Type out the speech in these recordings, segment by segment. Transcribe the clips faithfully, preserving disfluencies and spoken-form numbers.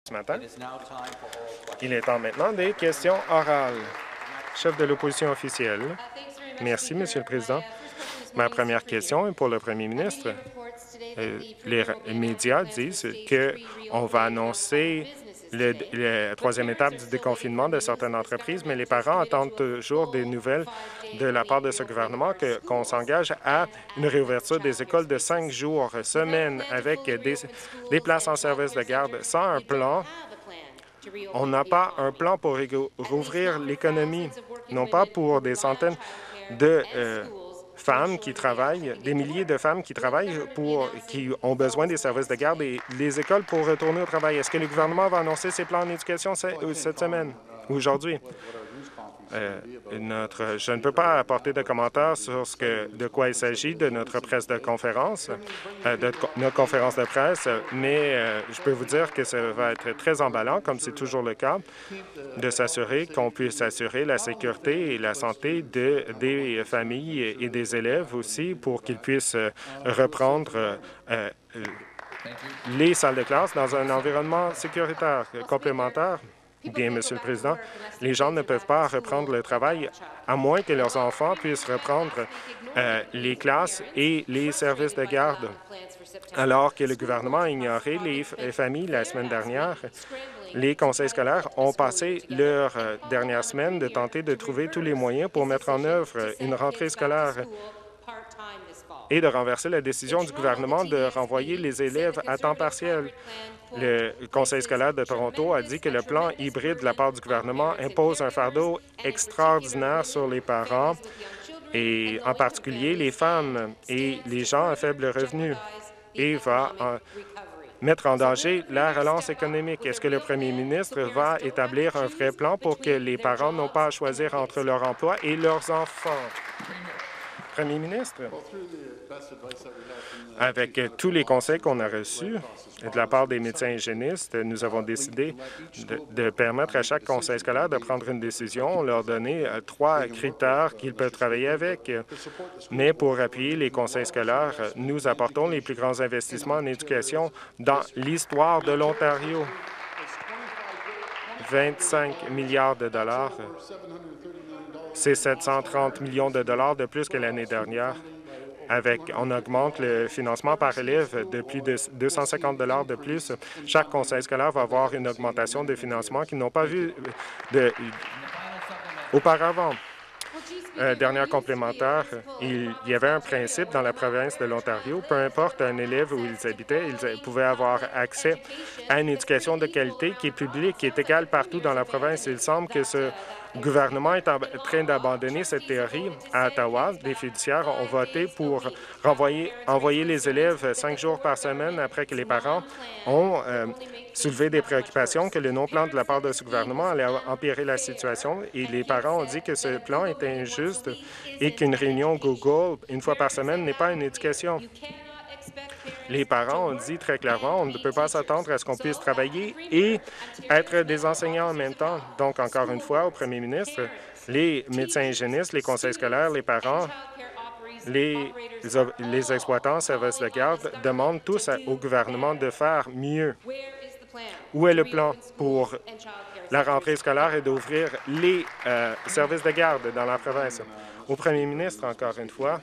ce matin. Il est temps maintenant des questions orales. Chef de l'opposition officielle. Merci, Monsieur le Président. Ma première question est pour le Premier ministre. Euh, les médias disent qu'on va annoncer le, la troisième étape du déconfinement de certaines entreprises, mais les parents attendent toujours des nouvelles de la part de ce gouvernement que, qu'on s'engage à une réouverture des écoles de cinq jours, semaine, avec des, des places en service de garde. Sans un plan, on n'a pas un plan pour rouvrir l'économie, non pas pour des centaines de euh, femmes qui travaillent, des milliers de femmes qui travaillent, pour, qui ont besoin des services de garde et les écoles pour retourner au travail. Est-ce que le gouvernement va annoncer ses plans en éducation cette semaine ou aujourd'hui? Euh, notre, je ne peux pas apporter de commentaires sur ce que, de quoi il s'agit de notre presse de conférence, euh, de notre conférence de presse, mais euh, je peux vous dire que ça va être très emballant, comme c'est toujours le cas, de s'assurer qu'on puisse assurer la sécurité et la santé de, des familles et des élèves aussi pour qu'ils puissent reprendre euh, euh, les salles de classe dans un environnement sécuritaire complémentaire. Bien, Monsieur le Président, les gens ne peuvent pas reprendre le travail à moins que leurs enfants puissent reprendre euh, les classes et les services de garde. Alors que le gouvernement a ignoré les, les familles la semaine dernière, les conseils scolaires ont passé leur euh, dernière semaine de tenter de trouver tous les moyens pour mettre en œuvre une rentrée scolaire et de renverser la décision du gouvernement de renvoyer les élèves à temps partiel. Le Conseil scolaire de Toronto a dit que le plan hybride de la part du gouvernement impose un fardeau extraordinaire sur les parents et en particulier les femmes et les gens à faible revenu et va en mettre en danger la relance économique. Est-ce que le premier ministre va établir un vrai plan pour que les parents n'ont pas à choisir entre leur emploi et leurs enfants? Premier ministre, avec tous les conseils qu'on a reçus de la part des médecins hygiénistes, nous avons décidé de, de permettre à chaque conseil scolaire de prendre une décision, leur donner euh, trois critères qu'ils peuvent travailler avec. Mais pour appuyer les conseils scolaires, nous apportons les plus grands investissements en éducation dans l'histoire de l'Ontario. vingt-cinq milliards de dollars. C'est sept cent trente millions de dollars de plus que l'année dernière. Avec, on augmente le financement par élève de plus de deux cent cinquante dollars de plus. Chaque conseil scolaire va avoir une augmentation de financement qu'ils n'ont pas vu de, auparavant. Euh, dernière complémentaire, il y avait un principe dans la province de l'Ontario, peu importe un élève où ils habitaient, ils pouvaient avoir accès à une éducation de qualité qui est publique, qui est égale partout dans la province. Il semble que ce gouvernement est en train d'abandonner cette théorie. À Ottawa, des fiduciaires ont voté pour renvoyer, envoyer les élèves cinq jours par semaine après que les parents ont euh, soulevé des préoccupations que le non-plan de la part de ce gouvernement allait empirer la situation. Et les parents ont dit que ce plan était injuste et qu'une réunion Google une fois par semaine n'est pas une éducation. Les parents ont dit très clairement, on ne peut pas s'attendre à ce qu'on puisse travailler et être des enseignants en même temps. Donc, encore une fois, au premier ministre, les médecins hygiénistes, les conseils scolaires, les parents, les, les exploitants en services de garde demandent tous au gouvernement de faire mieux. Où est le plan pour la rentrée scolaire et d'ouvrir les euh, services de garde dans la province? Au premier ministre, encore une fois,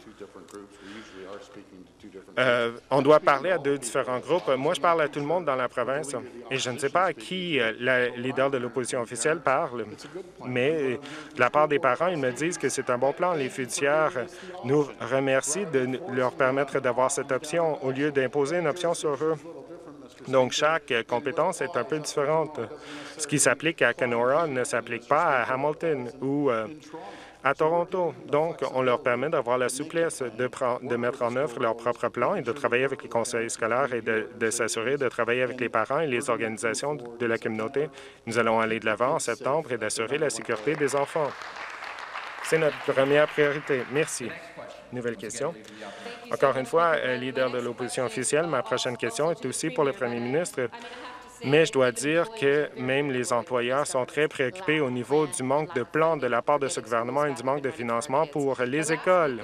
Euh, on doit parler à deux différents groupes. Moi, je parle à tout le monde dans la province et je ne sais pas à qui euh, le leader de l'opposition officielle parle, mais de la part des parents, ils me disent que c'est un bon plan. Les fiduciaires nous remercient de leur permettre d'avoir cette option au lieu d'imposer une option sur eux. Donc, chaque compétence est un peu différente. Ce qui s'applique à Kenora ne s'applique pas à Hamilton ou euh, à Toronto. Donc, on leur permet d'avoir la souplesse de, de mettre en œuvre leur propre plan et de travailler avec les conseils scolaires et de, de s'assurer de travailler avec les parents et les organisations de la communauté. Nous allons aller de l'avant en septembre et d'assurer la sécurité des enfants. C'est notre première priorité. Merci. Nouvelle question. Encore une fois, leader de l'opposition officielle, ma prochaine question est aussi pour le premier ministre. Mais je dois dire que même les employeurs sont très préoccupés au niveau du manque de plan de la part de ce gouvernement et du manque de financement pour les écoles.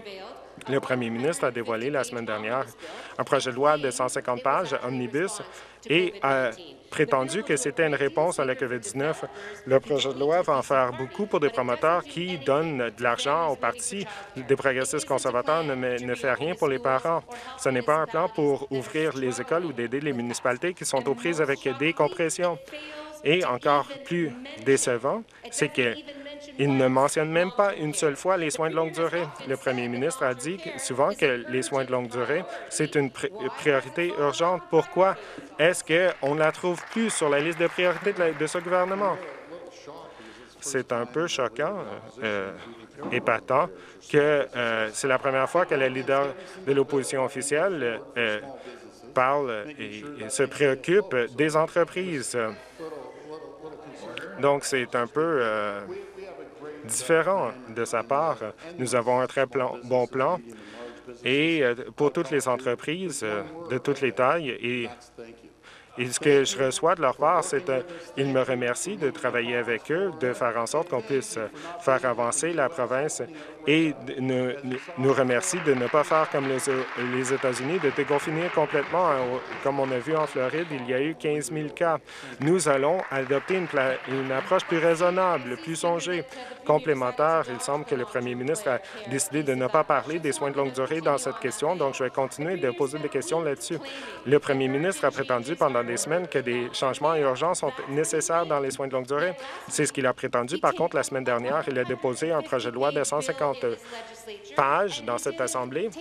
Le premier ministre a dévoilé la semaine dernière un projet de loi de cent cinquante pages, Omnibus, et a prétendu que c'était une réponse à la COVID dix-neuf. Le projet de loi va en faire beaucoup pour des promoteurs qui donnent de l'argent aux partis. Des progressistes conservateurs ne, ne fait rien pour les parents. Ce n'est pas un plan pour ouvrir les écoles ou d'aider les municipalités qui sont aux prises avec des compressions. Et encore plus décevant, c'est qu'il ne mentionne même pas une seule fois les soins de longue durée. Le premier ministre a dit souvent que les soins de longue durée, c'est une pri priorité urgente. Pourquoi est-ce qu'on ne la trouve plus sur la liste de priorités de, la, de ce gouvernement? C'est un peu choquant, euh, épatant, que euh, c'est la première fois que le leader de l'opposition officielle euh, parle et, et se préoccupe des entreprises. Donc, c'est un peu euh, différent de sa part. Nous avons un très plan, bon plan et euh, pour toutes les entreprises euh, de toutes les tailles. Et, et ce que je reçois de leur part, c'est qu'ils me remercient de travailler avec eux, de faire en sorte qu'on puisse faire avancer la province et nous, nous remercient de ne pas faire comme les, les États-Unis, de déconfiner complètement. Comme on a vu en Floride, il y a eu quinze mille cas. Nous allons adopter une, une approche plus raisonnable, plus songée, complémentaire. Il semble que le premier ministre a décidé de ne pas parler des soins de longue durée dans cette question, donc je vais continuer de poser des questions là-dessus. Le premier ministre a prétendu pendant des semaines que des changements urgents sont nécessaires dans les soins de longue durée. C'est ce qu'il a prétendu. Par contre, la semaine dernière, il a déposé un projet de loi de cent cinquante pages dans cette Assemblée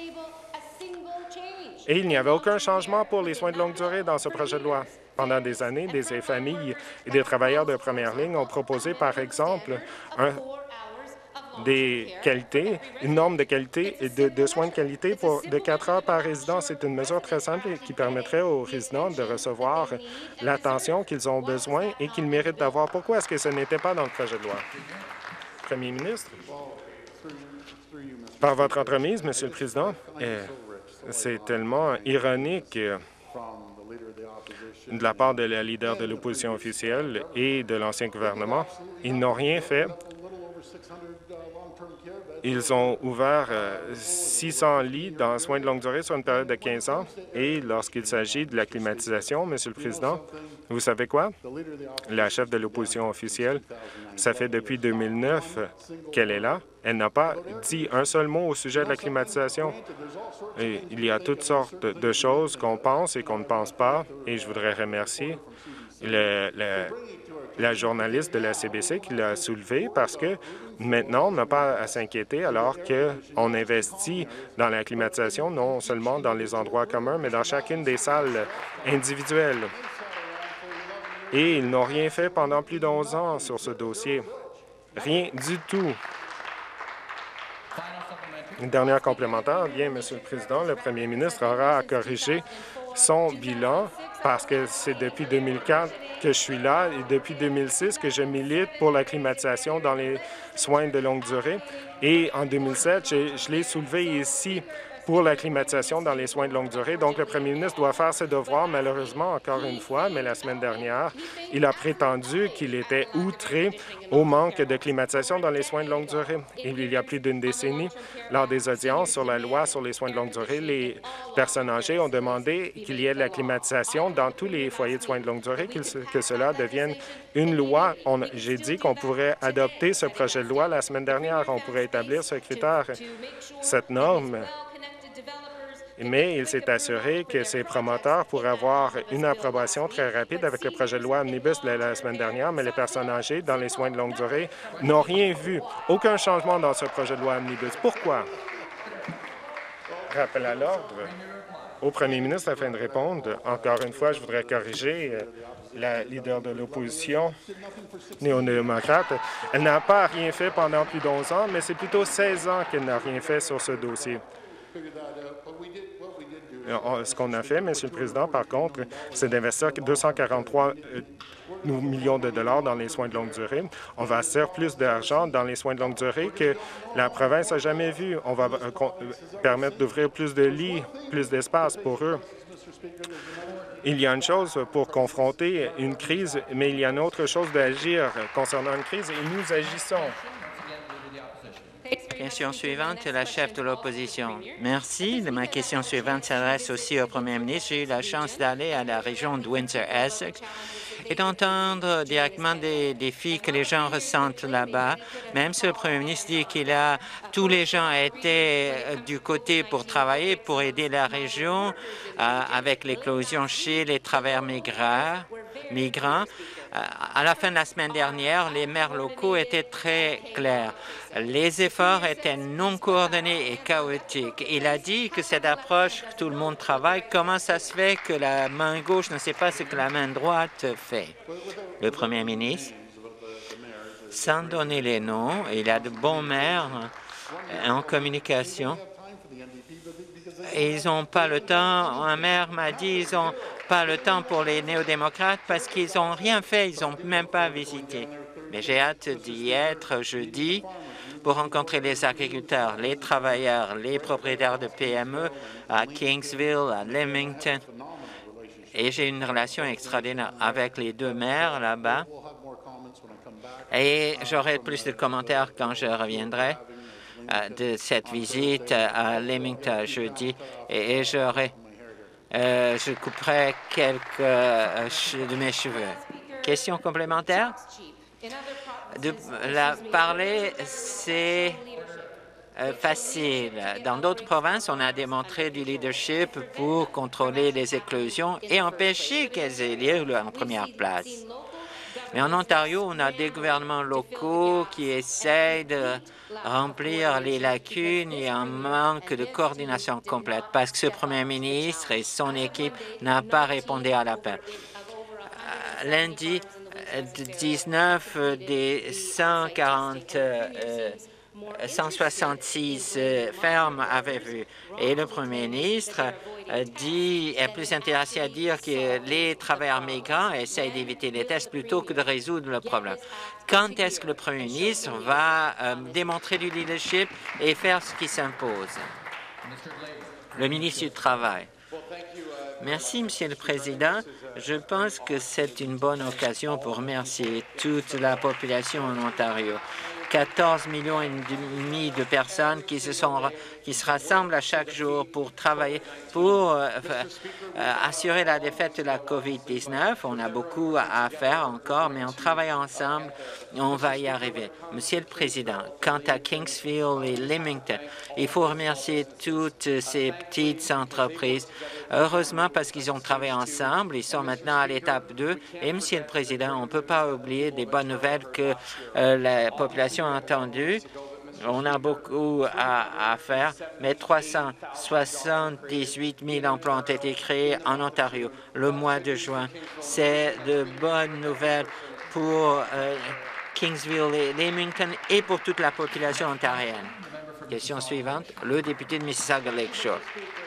et il n'y avait aucun changement pour les soins de longue durée dans ce projet de loi. Pendant des années, des familles et des travailleurs de première ligne ont proposé, par exemple, un, des qualités, une norme de qualité et de, de soins de qualité pour de quatre heures par résident. C'est une mesure très simple qui permettrait aux résidents de recevoir l'attention qu'ils ont besoin et qu'ils méritent d'avoir. Pourquoi est-ce que ce n'était pas dans le projet de loi? Premier ministre, par votre entremise, Monsieur le Président, eh, c'est tellement ironique de la part de la leader de l'opposition officielle et de l'ancien gouvernement. Ils n'ont rien fait. Ils ont ouvert euh, six cents lits dans soins de longue durée sur une période de quinze ans. Et lorsqu'il s'agit de la climatisation, Monsieur le Président, vous savez quoi? La chef de l'opposition officielle, ça fait depuis deux mille neuf qu'elle est là. Elle n'a pas dit un seul mot au sujet de la climatisation. Et il y a toutes sortes de choses qu'on pense et qu'on ne pense pas. Et je voudrais remercier le, le, la journaliste de la C B C qui l'a soulevé parce que maintenant, on n'a pas à s'inquiéter alors qu'on investit dans la climatisation, non seulement dans les endroits communs, mais dans chacune des salles individuelles. Et ils n'ont rien fait pendant plus d'onze ans sur ce dossier. Rien du tout. Une dernière complémentaire. Bien, Monsieur le Président, le premier ministre aura à corriger son bilan parce que c'est depuis deux mille quatre que je suis là et depuis deux mille six que je milite pour la climatisation dans les soins de longue durée. Et en deux mille sept, je, je l'ai soulevé ici pour la climatisation dans les soins de longue durée. Donc, le premier ministre doit faire ses devoirs, malheureusement, encore une fois, mais la semaine dernière, il a prétendu qu'il était outré au manque de climatisation dans les soins de longue durée. Il y a plus d'une décennie, lors des audiences sur la loi sur les soins de longue durée, les personnes âgées ont demandé qu'il y ait de la climatisation dans tous les foyers de soins de longue durée, que cela devienne une loi. J'ai dit qu'on pourrait adopter ce projet de loi la semaine dernière. On pourrait établir ce critère, cette norme. Mais il s'est assuré que ces promoteurs pourraient avoir une approbation très rapide avec le projet de loi Omnibus de la semaine dernière, mais les personnes âgées dans les soins de longue durée n'ont rien vu. Aucun changement dans ce projet de loi Omnibus. Pourquoi? Rappel à l'ordre au premier ministre afin de répondre. Encore une fois, je voudrais corriger la leader de l'opposition néo-démocrate. Elle n'a pas rien fait pendant plus d'onze ans, mais c'est plutôt seize ans qu'elle n'a rien fait sur ce dossier. Ce qu'on a fait, Monsieur le Président, par contre, c'est d'investir deux cent quarante-trois millions de dollars dans les soins de longue durée. On va investir plus d'argent dans les soins de longue durée que la province n'a jamais vu. On va permettre d'ouvrir plus de lits, plus d'espace pour eux. Il y a une chose pour confronter une crise, mais il y a une autre chose d'agir concernant une crise, et nous agissons. Question suivante, la chef de l'opposition. Merci. Ma question suivante s'adresse aussi au Premier ministre. J'ai eu la chance d'aller à la région de Windsor-Essex et d'entendre directement des défis que les gens ressentent là-bas. Même si le Premier ministre dit qu'il a tous les gens étaient du côté pour travailler, pour aider la région euh, avec l'éclosion chez les travailleurs migrants. migrants. À la fin de la semaine dernière, les maires locaux étaient très clairs. Les efforts étaient non coordonnés et chaotiques. Il a dit que cette approche, que tout le monde travaille, comment ça se fait que la main gauche ne sait pas ce que la main droite fait? Le Premier ministre, sans donner les noms, il a de bons maires en communication. Et ils n'ont pas le temps. Un maire m'a dit ils n'ont pas le temps pour les néo-démocrates parce qu'ils n'ont rien fait, ils n'ont même pas visité. Mais j'ai hâte d'y être jeudi pour rencontrer les agriculteurs, les travailleurs, les propriétaires de P M E à Kingsville, à Leamington. Et j'ai une relation extraordinaire avec les deux maires là-bas. Et j'aurai plus de commentaires quand je reviendrai de cette visite à Leamington jeudi et j'aurai, euh, je couperai quelques euh, de mes cheveux. Question complémentaire? De la parler, c'est euh, facile. Dans d'autres provinces, on a démontré du leadership pour contrôler les éclosions et empêcher qu'elles aient lieu en première place. Mais en Ontario, on a des gouvernements locaux qui essayent de remplir les lacunes et un manque de coordination complète parce que ce premier ministre et son équipe n'ont pas répondu à l'appel. Euh, lundi, dix-neuf des cent quarante, euh, cent soixante-six euh, fermes avaient vu. Et le premier ministre euh, dit, est plus intéressé à dire que les travailleurs migrants essayent d'éviter les tests plutôt que de résoudre le problème. Quand est-ce que le premier ministre va euh, démontrer du leadership et faire ce qui s'impose? Le ministre du Travail. Merci, Monsieur le Président. Je pense que c'est une bonne occasion pour remercier toute la population en Ontario. quatorze millions et demi de personnes qui se sont qui se rassemblent à chaque jour pour travailler pour euh, euh, assurer la défaite de la COVID dix-neuf. On a beaucoup à faire encore, mais en travaillant ensemble, on va y arriver. Monsieur le Président, quant à Kingsville et Leamington, il faut remercier toutes ces petites entreprises. Heureusement, parce qu'ils ont travaillé ensemble, ils sont maintenant à l'étape deux. Et, Monsieur le Président, on ne peut pas oublier des bonnes nouvelles que euh, la population a entendues. On a beaucoup à, à faire, mais trois cent soixante-dix-huit mille emplois ont été créés en Ontario le mois de juin. C'est de bonnes nouvelles pour euh, Kingsville et Leamington et pour toute la population ontarienne. Question suivante, le député de Mississauga Lakeshore.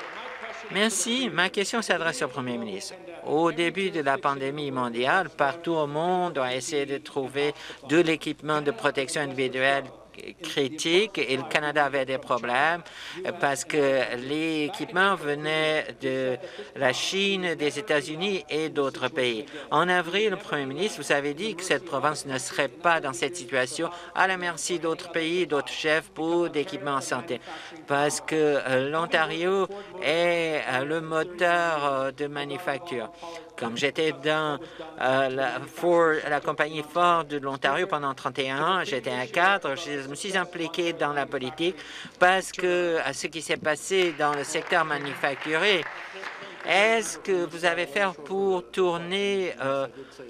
Merci. Ma question s'adresse au Premier ministre. Au début de la pandémie mondiale, partout au monde, on a essayé de trouver de l'équipement de protection individuelle critique et le Canada avait des problèmes parce que l'équipement venait de la Chine, des États-Unis et d'autres pays. En avril, le Premier ministre, vous avez dit que cette province ne serait pas dans cette situation à la merci d'autres pays, d'autres chefs pour d'équipements en santé parce que l'Ontario est le moteur de manufacture. Comme j'étais dans euh, la, Ford, la compagnie Ford de l'Ontario pendant trente et un ans, j'étais un cadre, je me suis impliqué dans la politique parce que à ce qui s'est passé dans le secteur manufacturier, est-ce que vous avez fait pour tourner euh,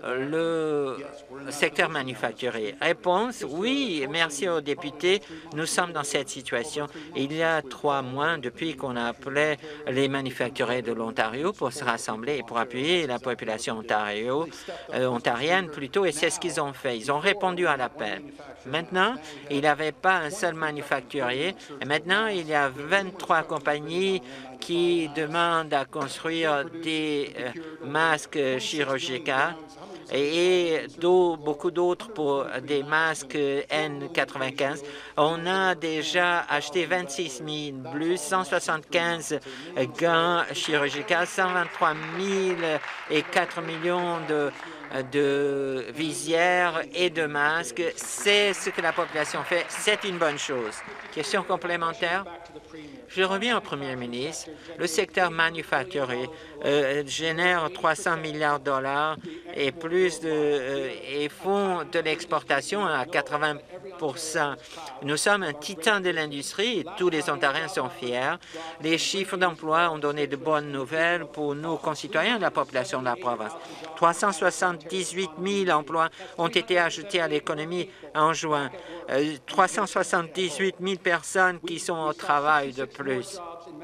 le secteur manufacturier? Réponse, oui, merci aux députés. Nous sommes dans cette situation. Il y a trois mois, depuis qu'on a appelé les manufacturiers de l'Ontario pour se rassembler et pour appuyer la population ontario, euh, ontarienne plutôt, et c'est ce qu'ils ont fait. Ils ont répondu à l'appel. Maintenant, il n'y avait pas un seul manufacturier. Et maintenant, il y a vingt-trois compagnies qui demandent à construire des euh, masques chirurgicaux et, et beaucoup d'autres pour des masques N quatre-vingt-quinze. On a déjà acheté vingt-six mille plus, cent soixante-quinze gants chirurgicaux, cent vingt-trois mille et quatre millions de de visières et de masques. C'est ce que la population fait. C'est une bonne chose. Question complémentaire? Je reviens au Premier ministre. Le secteur manufacturier euh, génère trois cents milliards de dollars et plus de euh, et font de l'exportation à quatre-vingts pour cent. Nous sommes un titan de l'industrie et tous les Ontariens sont fiers. Les chiffres d'emploi ont donné de bonnes nouvelles pour nos concitoyens de la population de la province. trois cent soixante-dix-huit mille emplois ont été ajoutés à l'économie en juin. Euh, trois cent soixante-dix-huit mille personnes qui sont au travail de plus.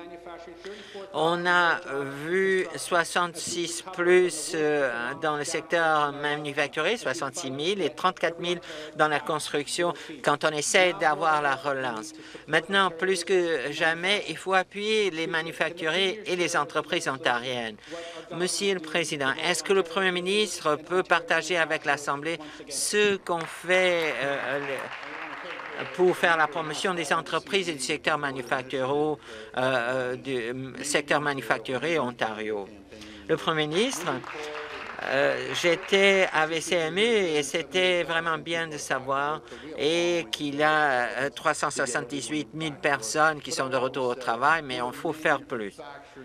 On a vu soixante-six plus euh, dans le secteur manufacturier, soixante-six mille et trente-quatre mille dans la construction quand on essaie d'avoir la relance. Maintenant, plus que jamais, il faut appuyer les manufacturiers et les entreprises ontariennes. Monsieur le Président, est-ce que le Premier ministre peut partager avec l'Assemblée ce qu'on fait euh, pour faire la promotion des entreprises et du secteur manufacturier, euh, du secteur manufacturier Ontario? Le Premier ministre, euh, j'étais avec C M U et c'était vraiment bien de savoir et qu'il y a euh, trois cent soixante-dix-huit mille personnes qui sont de retour au travail, mais il faut faire plus.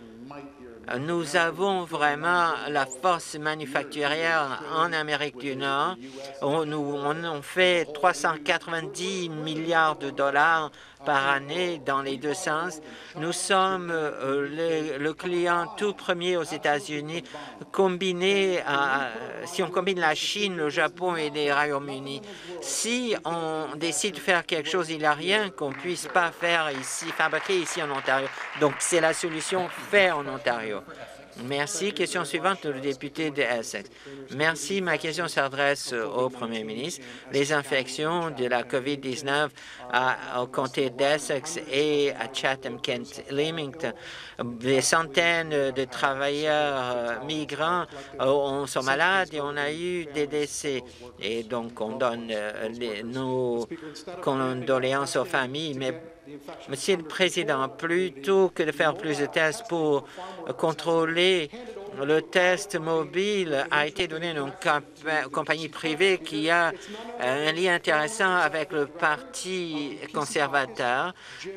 Nous avons vraiment la force manufacturière en Amérique du Nord. On, nous, on, on fait trois cent quatre-vingt-dix milliards de dollars par année dans les deux sens. Nous sommes euh, le, le client tout premier aux États-Unis, combiné à, si on combine la Chine, le Japon et les Royaumes-Unis. Si on décide de faire quelque chose, il n'y a rien qu'on ne puisse pas faire ici, fabriquer ici en Ontario. Donc, c'est la solution faite en Ontario. Merci. Question suivante, le député de Essex. Merci. Ma question s'adresse au Premier ministre. Les infections de la COVID dix-neuf au comté d'Essex et à Chatham-Kent-Leamington, des centaines de travailleurs migrants euh, sont malades et on a eu des décès. Et donc, on donne euh, les, nos condoléances aux familles, mais Monsieur le Président, plutôt que de faire plus de tests pour contrôler, le test mobile a été donné à une compagnie privée qui a un lien intéressant avec le Parti conservateur.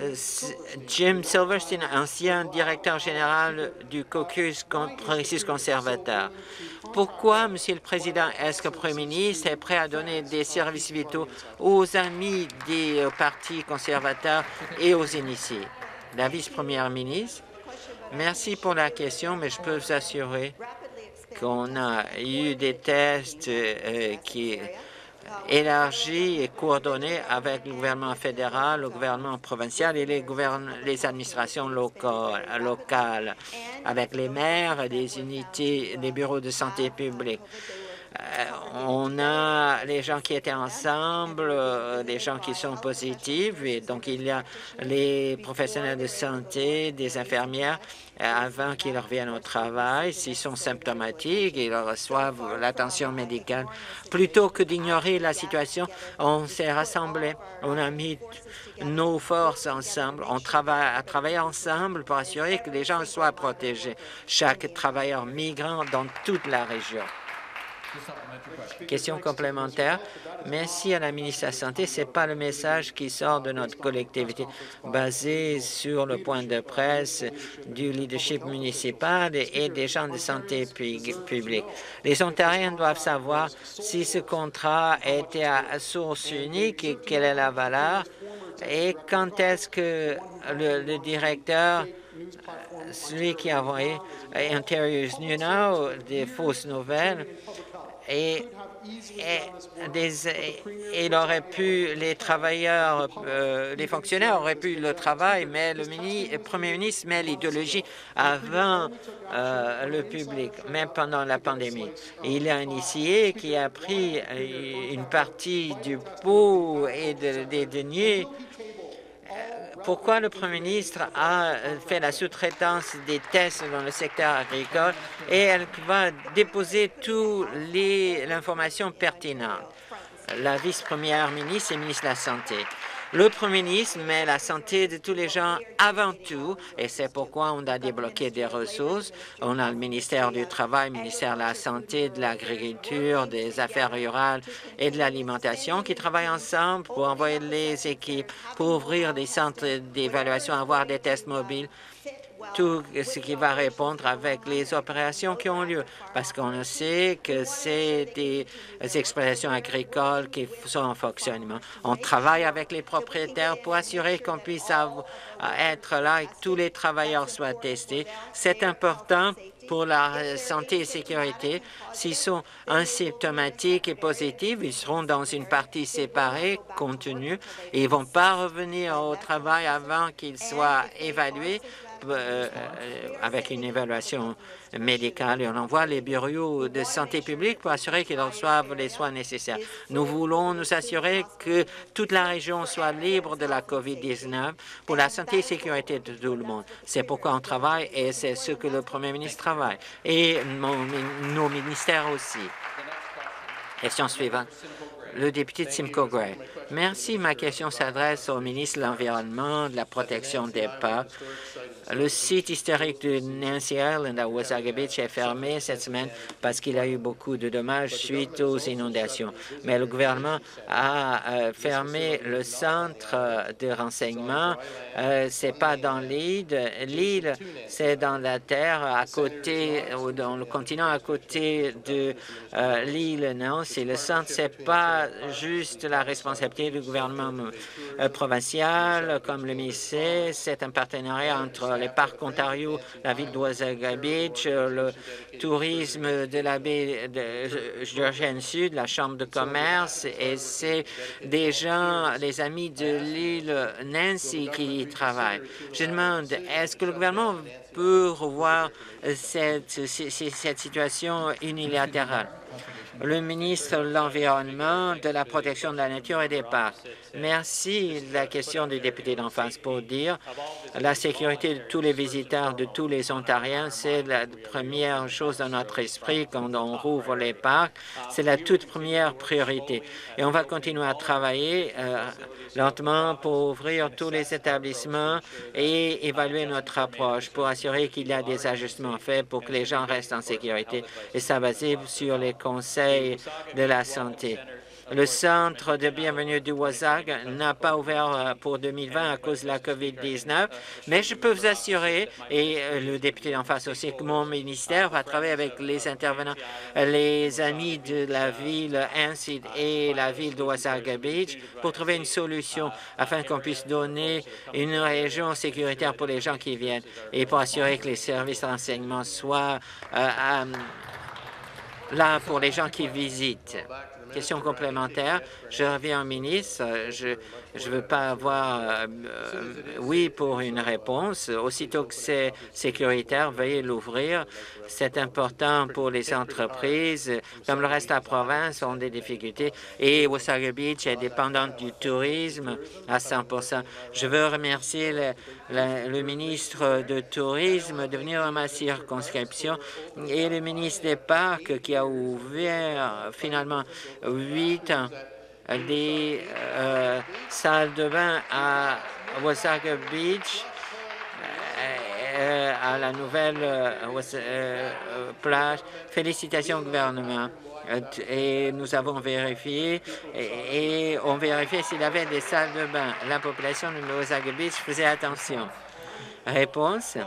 Jim Silverstein, ancien directeur général du caucus progressiste conservateur. Pourquoi, Monsieur le Président, est-ce que le Premier ministre est prêt à donner des services vitaux aux amis des partis conservateurs et aux initiés? La vice-première ministre. Merci pour la question, mais je peux vous assurer qu'on a eu des tests euh, qui élargis et coordonnés avec le gouvernement fédéral, le gouvernement provincial et les, les administrations locales, locales, avec les maires, les unités, les bureaux de santé publique. Euh, on a les gens qui étaient ensemble, euh, des gens qui sont positifs, et donc il y a les professionnels de santé, des infirmières, euh, avant qu'ils reviennent au travail. S'ils sont symptomatiques, ils reçoivent l'attention médicale. Plutôt que d'ignorer la situation, on s'est rassemblés, on a mis nos forces ensemble, on travaille à travailler ensemble pour assurer que les gens soient protégés, chaque travailleur migrant dans toute la région. Question complémentaire. Merci à la ministre de la Santé. Ce n'est pas le message qui sort de notre collectivité basé sur le point de presse du leadership municipal et des gens de santé publique. Les Ontariens doivent savoir si ce contrat était à source unique et quelle est la valeur et quand est-ce que le, le directeur, celui qui a envoyé Ontario's News Now, des fausses nouvelles, Et, et des, et, il aurait pu, les travailleurs, euh, les fonctionnaires auraient pu le travail, mais le, mini, le Premier ministre met l'idéologie avant euh, le public, même pendant la pandémie. Et il a initié qui a pris une partie du pot et de, des deniers. Pourquoi le Premier ministre a fait la sous-traitance des tests dans le secteur agricole et elle va déposer toute l'information pertinente? La vice-première ministre et ministre de la Santé. Le Premier ministre met la santé de tous les gens avant tout, et c'est pourquoi on a débloqué des ressources. On a le ministère du Travail, le ministère de la Santé, de l'Agriculture, des Affaires rurales et de l'Alimentation qui travaillent ensemble pour envoyer les équipes, pour ouvrir des centres d'évaluation, avoir des tests mobiles, tout ce qui va répondre avec les opérations qui ont lieu, parce qu'on sait que c'est des exploitations agricoles qui sont en fonctionnement. On travaille avec les propriétaires pour assurer qu'on puisse être là et que tous les travailleurs soient testés. C'est important pour la santé et sécurité. S'ils sont asymptomatiques et positifs, ils seront dans une partie séparée, contenue, et ils ne vont pas revenir au travail avant qu'ils soient évalués Euh, avec une évaluation médicale, et on envoie les bureaux de santé publique pour assurer qu'ils reçoivent les soins nécessaires. Nous voulons nous assurer que toute la région soit libre de la COVID dix-neuf pour la santé et sécurité de tout le monde. C'est pourquoi on travaille et c'est ce que le Premier ministre travaille et mon, nos ministères aussi. Question suivante. Le député de Simcoe Grey. Merci. Ma question s'adresse au ministre de l'Environnement, de la protection des parcs. Le site historique de Nancy Island à Wasaga Beach est fermé cette semaine parce qu'il a eu beaucoup de dommages suite aux inondations. Mais le gouvernement a euh, fermé le centre de renseignement. Euh, c'est pas dans l'île. L'île, c'est dans la terre à côté, ou dans le continent à côté de euh, l'île Nancy. Le centre, c'est pas juste la responsabilité du gouvernement euh, provincial, comme le ministre sait. C'est un partenariat entre les parcs Ontario, la ville de Wasaga Beach, le tourisme de la baie de Georgienne Sud, la Chambre de commerce, et c'est des gens, les amis de l'île Nancy qui y travaillent. Je demande, est-ce que le gouvernement peut revoir cette, cette situation unilatérale? Le ministre de l'Environnement, de la protection de la nature et des parcs. Merci de la question du député d'en face pour dire la sécurité de tous les visiteurs, de tous les Ontariens, c'est la première chose dans notre esprit quand on rouvre les parcs. C'est la toute première priorité. Et on va continuer à travailler euh, lentement pour ouvrir tous les établissements et évaluer notre approche pour assurer qu'il y a des ajustements faits pour que les gens restent en sécurité. Et ça basé sur les conseils de la santé. Le centre de bienvenue du Wasaga n'a pas ouvert pour deux mille vingt à cause de la COVID dix-neuf, mais je peux vous assurer, et le député d'en face aussi, que mon ministère va travailler avec les intervenants, les amis de la ville Annecy et la ville de Wasaga Beach pour trouver une solution afin qu'on puisse donner une région sécuritaire pour les gens qui viennent et pour assurer que les services de renseignement soient euh, euh, là pour les gens qui visitent. Question complémentaire. Je reviens au ministre. Je ne veux pas avoir euh, oui pour une réponse. Aussitôt que c'est sécuritaire, veuillez l'ouvrir. C'est important pour les entreprises. Comme le reste de la province, ont des difficultés. Et Wasaga Beach est dépendante du tourisme à cent pour cent. Je veux remercier le, le, le ministre de Tourisme de venir à ma circonscription et le ministre des Parcs qui a ouvert finalement huit des euh, salles de bain à Wasaga Beach, euh, à la nouvelle euh, euh, plage. Félicitations au gouvernement. Et nous avons vérifié et, et on vérifiait s'il y avait des salles de bain. La population de Wasaga Beach faisait attention. Réponse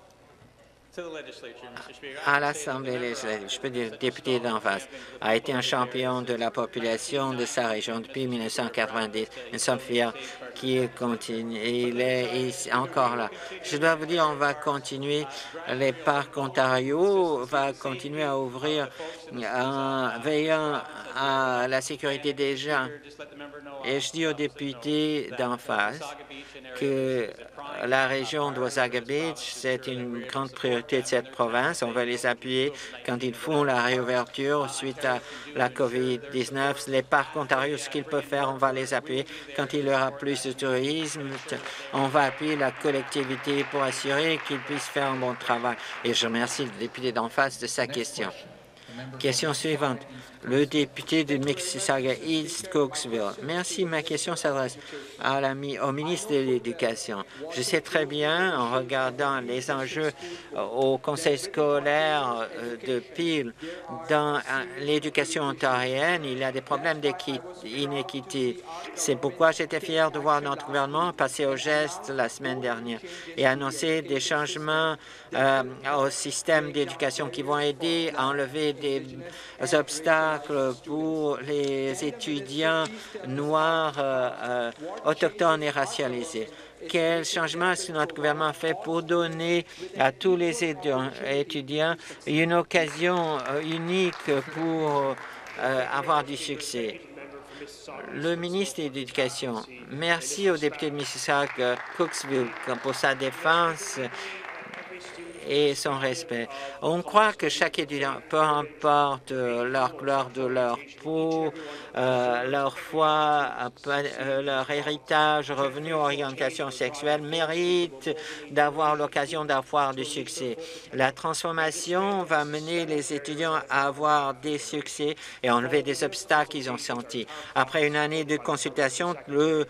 à l'Assemblée législative. Je peux dire, le député d'en face a été un champion de la population de sa région depuis mille neuf cent quatre-vingt-dix. Nous sommes fiers qu'il continue. Il est encore là. Je dois vous dire, on va continuer. Les parcs Ontario va continuer à ouvrir en veillant à la sécurité des gens. Et je dis aux députés d'en face que la région de Wasaga Beach, c'est une grande priorité de cette province. On va les appuyer quand ils font la réouverture suite à la COVID dix-neuf. Les parcs Ontario, ce qu'ils peuvent faire, on va les appuyer. Quand il y aura plus de tourisme, on va appuyer la collectivité pour assurer qu'ils puissent faire un bon travail. Et je remercie le député d'en face de sa question. Question suivante. Le député de Mississauga East Cooksville. Merci. Ma question s'adresse à la, au ministre de l'Éducation. Je sais très bien, en regardant les enjeux au conseil scolaire de Peel, dans l'éducation ontarienne, il y a des problèmes d'inéquité. C'est pourquoi j'étais fier de voir notre gouvernement passer au geste la semaine dernière et annoncer des changements euh, au système d'éducation qui vont aider à enlever des obstacles pour les étudiants noirs, euh, euh, autochtones et racialisés. Quel changement est-ce que notre gouvernement fait pour donner à tous les étudiants une occasion unique pour euh, avoir du succès? Le ministre de l'Éducation, merci au député de Mississauga Cooksville pour sa défense et son respect. On croit que chaque étudiant, peu importe leur couleur de leur peau, euh, leur foi, euh, leur héritage, revenu, orientation sexuelle, mérite d'avoir l'occasion d'avoir du succès. La transformation va mener les étudiants à avoir des succès et enlever des obstacles qu'ils ont sentis. Après une année de consultation, le,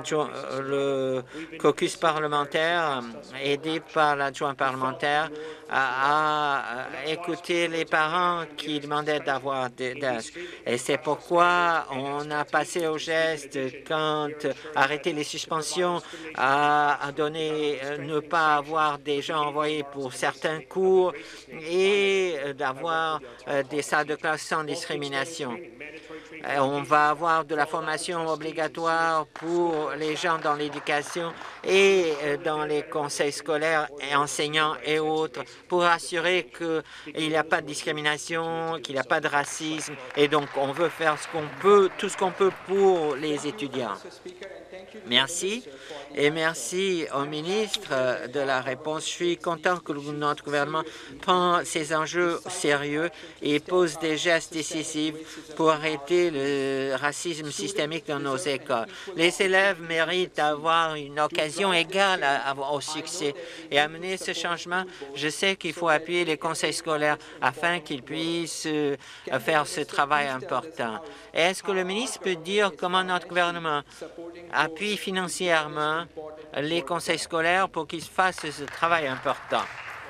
le caucus parlementaire, aidé par l'adjoint parlementaire, à, à écouter les parents qui demandaient d'avoir des dash. Et c'est pourquoi on a passé au geste quand arrêter les suspensions, à, à donner, ne pas avoir des gens envoyés pour certains cours et d'avoir des salles de classe sans discrimination. On va avoir de la formation obligatoire pour les gens dans l'éducation et dans les conseils scolaires, et enseignants et autres, pour assurer qu'il n'y a pas de discrimination, qu'il n'y a pas de racisme. Et donc, on veut faire ce qu'on peut, tout ce qu'on peut pour les étudiants. Merci. Et merci au ministre de la réponse. Je suis content que notre gouvernement prend ces enjeux sérieux et pose des gestes décisifs pour arrêter le racisme systémique dans nos écoles. Les élèves méritent d'avoir une occasion égale à, à, au succès et amener ce changement. Je sais qu'il faut appuyer les conseils scolaires afin qu'ils puissent euh, faire ce travail important. Est-ce que le ministre peut dire comment notre gouvernement appuie financièrement les conseils scolaires pour qu'ils fassent ce travail important?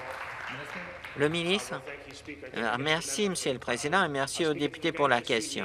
Le ministre. Merci, Monsieur le Président, et merci aux députés pour la question.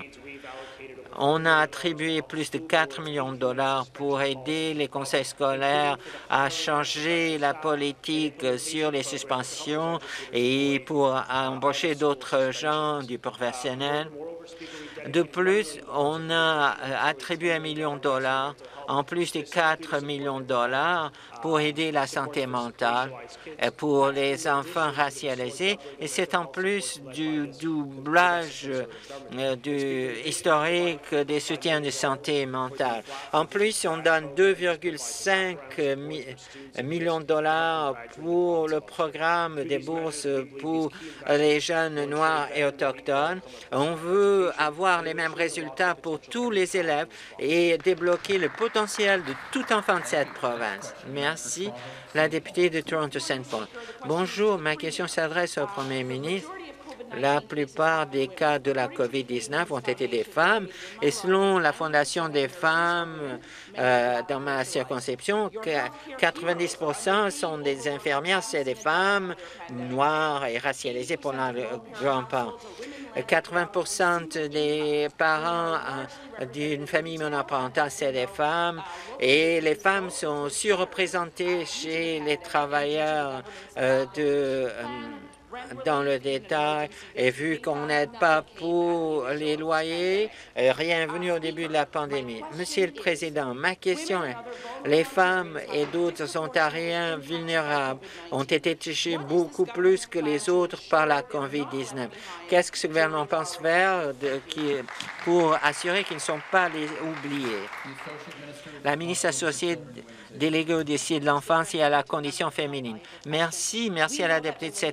On a attribué plus de quatre millions de dollars pour aider les conseils scolaires à changer la politique sur les suspensions et pour embaucher d'autres gens du professionnel. De plus, on a attribué un million de dollars en plus de quatre millions de dollars pour aider la santé mentale pour les enfants racialisés. Et c'est en plus du doublage euh, du historique des soutiens de santé mentale. En plus, on donne deux virgule cinq millions de dollars pour le programme des bourses pour les jeunes noirs et autochtones. On veut avoir les mêmes résultats pour tous les élèves et débloquer le potentiel de tout enfant de cette province. Merci. La députée de Toronto-Saint Paul. Bonjour, ma question s'adresse au Premier ministre. La plupart des cas de la COVID dix-neuf ont été des femmes et selon la Fondation des femmes euh, dans ma circonscription, quatre-vingt-dix pour cent sont des infirmières, c'est des femmes noires et racialisées pour la grande part. quatre-vingts pour cent des parents euh, d'une famille monoparentale, c'est des femmes, et les femmes sont surreprésentées chez les travailleurs euh, de... Euh, dans le détail, et vu qu'on n'aide pas pour les loyers, rien venu au début de la pandémie. Monsieur le Président, ma question est, les femmes et d'autres Ontariens vulnérables ont été touchés beaucoup plus que les autres par la COVID dix-neuf. Qu'est-ce que ce gouvernement pense faire de, qui, pour assurer qu'ils ne sont pas les oubliés? La ministre associée déléguée au dossier de l'enfance et à la condition féminine. Merci, merci à la députée de cette question.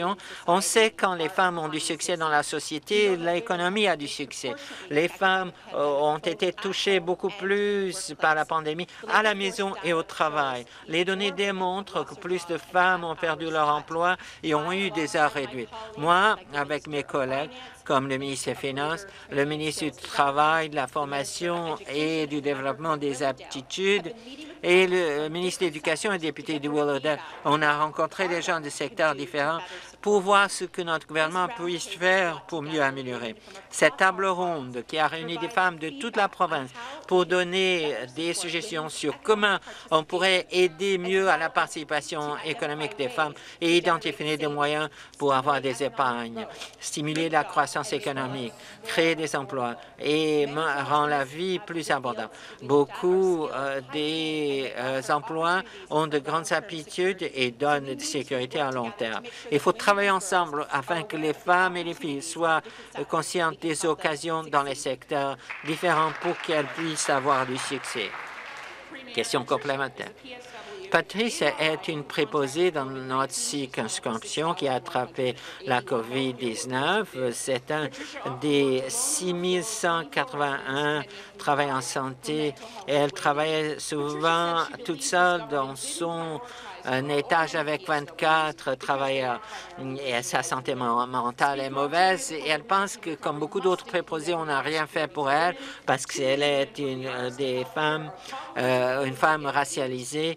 raison. On sait quand les femmes ont du succès dans la société, l'économie a du succès. Les femmes euh, ont été touchées beaucoup plus par la pandémie à la maison et au travail. Les données démontrent que plus de femmes ont perdu leur emploi et ont eu des heures réduites. Moi, avec mes collègues, comme le ministre des Finances, le ministre du Travail, de la Formation et du Développement des aptitudes, et le ministre de l'Éducation et député de Willowdale. On a rencontré des gens de secteurs différents pour voir ce que notre gouvernement puisse faire pour mieux améliorer. Cette table ronde qui a réuni des femmes de toute la province pour donner des suggestions sur comment on pourrait aider mieux à la participation économique des femmes et identifier des moyens pour avoir des épargnes, stimuler la croissance économique, créer des emplois et rendre la vie plus abordable. Beaucoup euh, des euh, emplois ont de grandes aptitudes et donnent de sécurité à long terme. Il faut travailler ensemble afin que les femmes et les filles soient conscientes des occasions dans les secteurs différents pour qu'elles puissent avoir du succès. Question complémentaire. Patrice est une préposée dans notre circonscription qui a attrapé la COVID dix-neuf. C'est un des six mille cent quatre-vingt-un travailleurs en santé. Elle travaille souvent toute seule dans son un étage avec vingt-quatre travailleurs et sa santé mentale est mauvaise et elle pense que, comme beaucoup d'autres préposés, on n'a rien fait pour elle parce qu'elle est une des femmes, euh, une femme racialisée.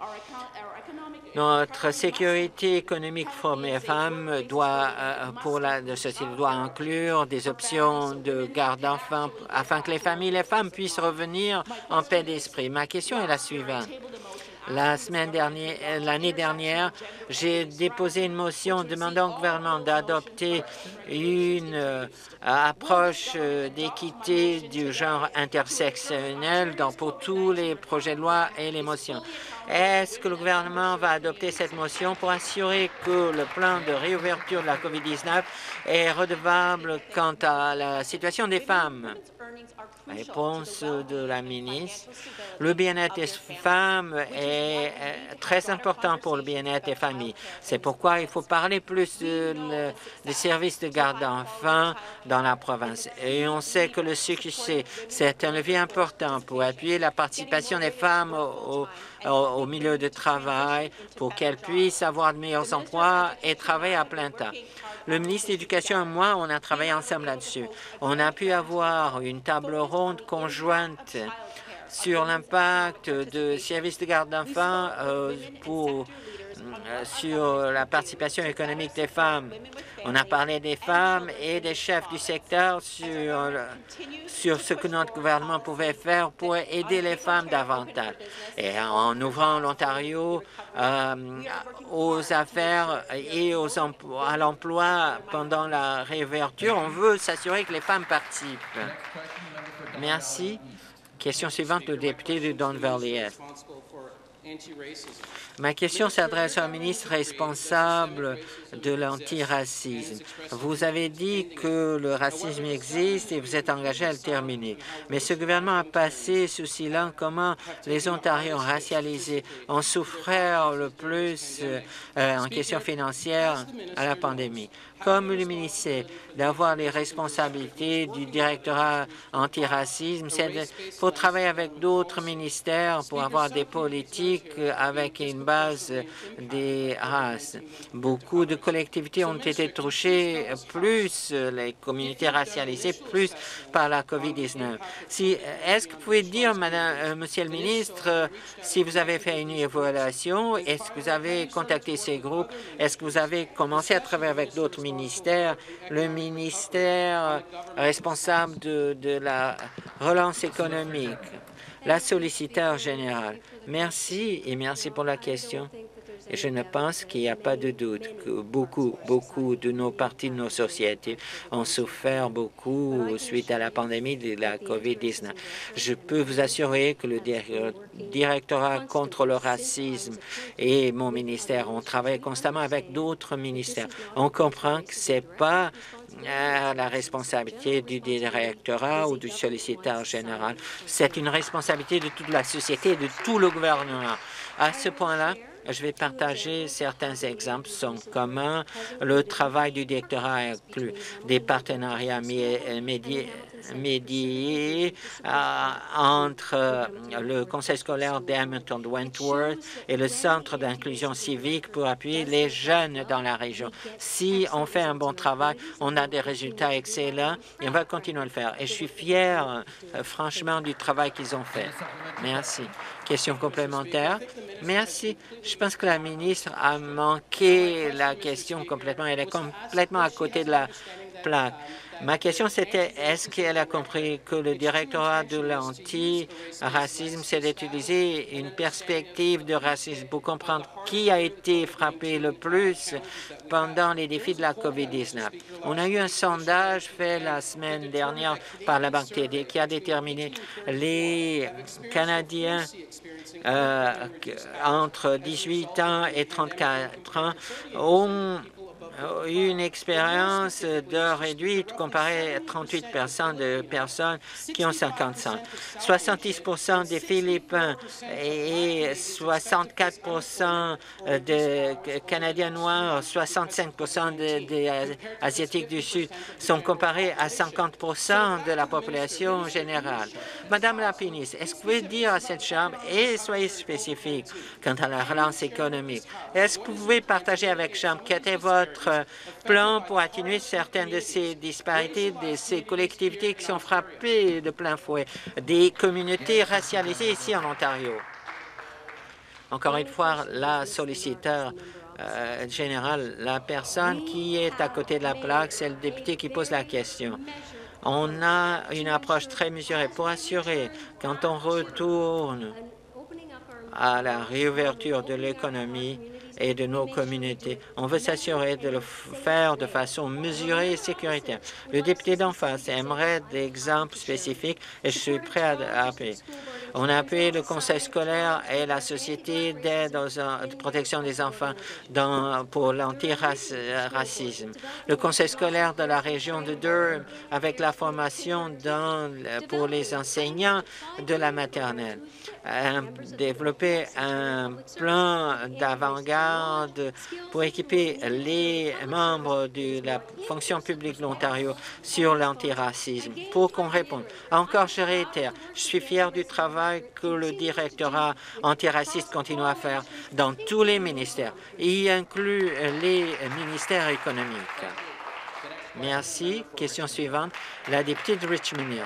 Notre sécurité économique pour les femmes doit, euh, pour la société doit inclure des options de garde d'enfants afin que les familles et les femmes puissent revenir en paix d'esprit. Ma question est la suivante. La semaine dernière, l'année dernière, j'ai déposé une motion demandant au gouvernement d'adopter une euh, approche euh, d'équité du genre intersectionnel dans, pour tous les projets de loi et les motions. Est-ce que le gouvernement va adopter cette motion pour assurer que le plan de réouverture de la COVID dix-neuf est redevable quant à la situation des femmes? Réponse de la ministre. Le bien-être des femmes est très important pour le bien-être des familles. C'est pourquoi il faut parler plus de, de, des services de garde d'enfants dans la province. Et on sait que le succès, c'est un levier important pour appuyer la participation des femmes au, au, au milieu de travail, pour qu'elles puissent avoir de meilleurs emplois et travailler à plein temps. Le ministre de l'Éducation et moi, on a travaillé ensemble là-dessus. On a pu avoir une table ronde conjointe sur l'impact de services de garde d'enfants euh, pour euh, sur la participation économique des femmes. On a parlé des femmes et des chefs du secteur sur, sur ce que notre gouvernement pouvait faire pour aider les femmes davantage. Et en ouvrant l'Ontario euh, aux affaires et aux à l'emploi pendant la réouverture, on veut s'assurer que les femmes participent. Merci. Question suivante, le député de Don Valley. Ma question s'adresse au ministre responsable de l'antiracisme. Vous avez dit que le racisme existe et vous êtes engagé à le terminer. Mais ce gouvernement a passé sous silence comment les Ontariens racialisés ont souffert le plus euh, en question financière à la pandémie. Comme le ministre sait, d'avoir les responsabilités du directorat antiracisme, il faut travailler avec d'autres ministères pour avoir des politiques avec une base des races. Beaucoup de collectivités ont été touchées, plus les communautés racialisées, plus par la COVID dix-neuf. Si, est-ce que vous pouvez dire, madame, euh, monsieur le ministre, euh, si vous avez fait une évaluation, est-ce que vous avez contacté ces groupes, est-ce que vous avez commencé à travailler avec d'autres ministères, le ministère responsable de, de la relance économique, la solliciteur générale? Merci et merci pour la question. Et je ne pense qu'il n'y a pas de doute que beaucoup, beaucoup de nos parties de nos sociétés ont souffert beaucoup suite à la pandémie de la COVID dix-neuf. Je peux vous assurer que le directorat contre le racisme et mon ministère, on travaille constamment avec d'autres ministères. On comprend que ce n'est pas à la responsabilité du directorat ou du solliciteur général. C'est une responsabilité de toute la société et de tout le gouvernement. À ce point-là, Je vais partager certains exemples sont communs. Le travail du directorat inclut des partenariats médiés médiés euh, entre euh, le conseil scolaire d'Hamilton-Wentworth et le centre d'inclusion civique pour appuyer les jeunes dans la région. Si on fait un bon travail, on a des résultats excellents et on va continuer à le faire. Et je suis fier, euh, franchement, du travail qu'ils ont fait. Merci. Question complémentaire? Merci. Je pense que la ministre a manqué la question complètement. Elle est complètement à côté de la plaque. Ma question, c'était, est-ce qu'elle a compris que le directorat de l'anti-racisme, c'est d'utiliser une perspective de racisme pour comprendre qui a été frappé le plus pendant les défis de la COVID dix-neuf. On a eu un sondage fait la semaine dernière par la Banque T D qui a déterminé les Canadiens euh, entre dix-huit ans et trente-quatre ans ont eu une expérience d'heures réduite comparée à trente-huit pour cent de personnes qui ont cinquante ans. soixante-dix pour cent des Philippins et soixante-quatre pour cent de Canadiens noirs, soixante-cinq pour cent des de Asiatiques du Sud sont comparés à cinquante pour cent de la population générale. Madame la ministre, est-ce que vous pouvez dire à cette Chambre, et soyez spécifique quant à la relance économique, est-ce que vous pouvez partager avec la Chambre quel était votre plan pour atténuer certaines de ces disparités, de ces collectivités qui sont frappées de plein fouet, des communautés racialisées ici en Ontario? Encore une fois, la solliciteur euh, générale, la personne qui est à côté de la plaque, c'est le député qui pose la question. On a une approche très mesurée pour assurer, quand on retourne à la réouverture de l'économie et de nos communautés, on veut s'assurer de le faire de façon mesurée et sécuritaire. Le député d'en face aimerait des exemples spécifiques et je suis prêt à appuyer. On a appuyé le conseil scolaire et la société d'aide aux protection des enfants dans, pour l'antiracisme. Le conseil scolaire de la région de Durham avec la formation dans, pour les enseignants de la maternelle. A développé un plan d'avant-garde pour équiper les membres de la fonction publique de l'Ontario sur l'antiracisme. Pour qu'on réponde, encore je réitère, je suis fier du travail que le directorat antiraciste continue à faire dans tous les ministères, y inclut les ministères économiques. Merci. Question suivante, la députée de Richmond Hill.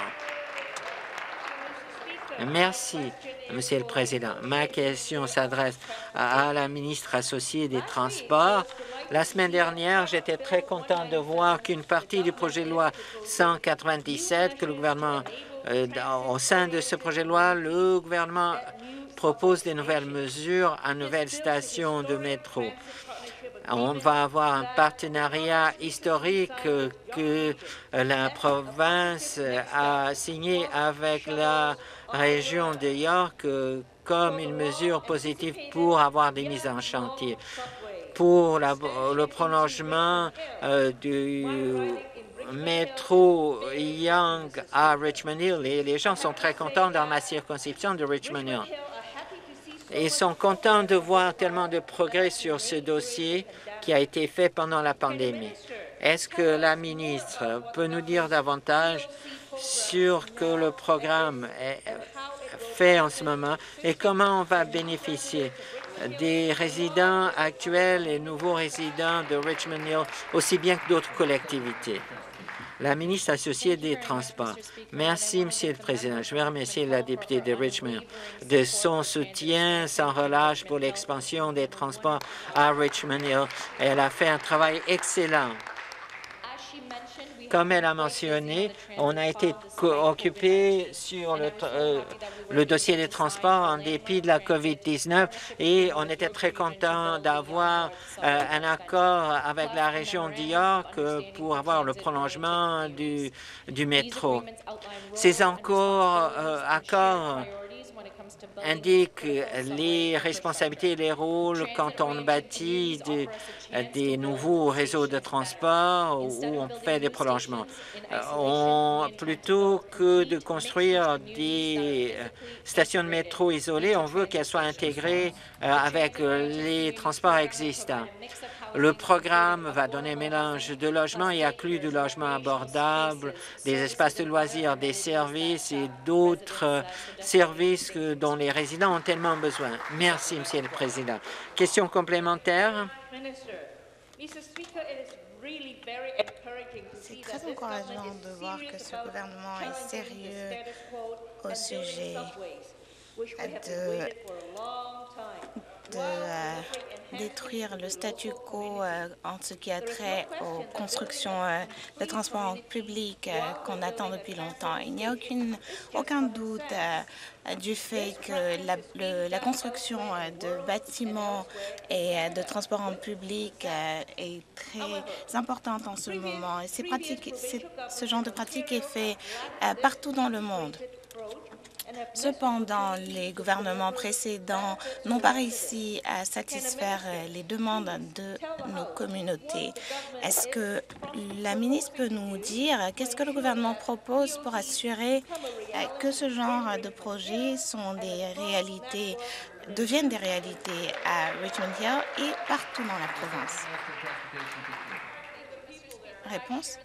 Merci, Monsieur le Président. Ma question s'adresse à la ministre associée des Transports. La semaine dernière, j'étais très content de voir qu'une partie du projet de loi cent quatre-vingt-dix-sept, que le gouvernement, euh, au sein de ce projet de loi, le gouvernement propose des nouvelles mesures à nouvelles stations de métro. On va avoir un partenariat historique que la province a signé avec la région de York comme une mesure positive pour avoir des mises en chantier. Pour la, le prolongement euh, du métro Yonge à Richmond Hill, et les gens sont très contents dans ma circonscription de Richmond Hill. Ils sont contents de voir tellement de progrès sur ce dossier qui a été fait pendant la pandémie. Est-ce que la ministre peut nous dire davantage sur ce que le programme est fait en ce moment et comment on va bénéficier des résidents actuels et nouveaux résidents de Richmond Hill, aussi bien que d'autres collectivités? La ministre associée des Transports. Merci, Monsieur le Président. Je veux remercier la députée de Richmond de son soutien sans relâche pour l'expansion des transports à Richmond Hill. Elle a fait un travail excellent. Comme elle a mentionné, on a été occupé sur le, euh, le dossier des transports en dépit de la COVID dix-neuf et on était très content d'avoir euh, un accord avec la région de York pour avoir le prolongement du, du métro. Ces encore, euh, accords indique les responsabilités et les rôles quand on bâtit des, des nouveaux réseaux de transport ou on fait des prolongements. On, plutôt que de construire des stations de métro isolées, on veut qu'elles soient intégrées avec les transports existants. Le programme va donner un mélange de logements et inclut du logement abordable, des espaces de loisirs, des services et d'autres services que, dont les résidents ont tellement besoin. Merci, Monsieur le Président. Question complémentaire? C'est très encourageant de voir que ce gouvernement est sérieux au sujet de, de euh, détruire le statu quo euh, en ce qui a trait aux constructions euh, de transports publics euh, qu'on attend depuis longtemps. Il n'y a aucune, aucun doute euh, du fait que la, le, la construction euh, de bâtiments et euh, de transports en public euh, est très importante en ce moment. Et ces pratiques, ce genre de pratique est fait euh, partout dans le monde. Cependant, les gouvernements précédents n'ont pas réussi à satisfaire les demandes de nos communautés. Est-ce que la ministre peut nous dire qu'est-ce que le gouvernement propose pour assurer que ce genre de projets sont des réalités, deviennent des réalités à Richmond Hill et partout dans la province? Réponse.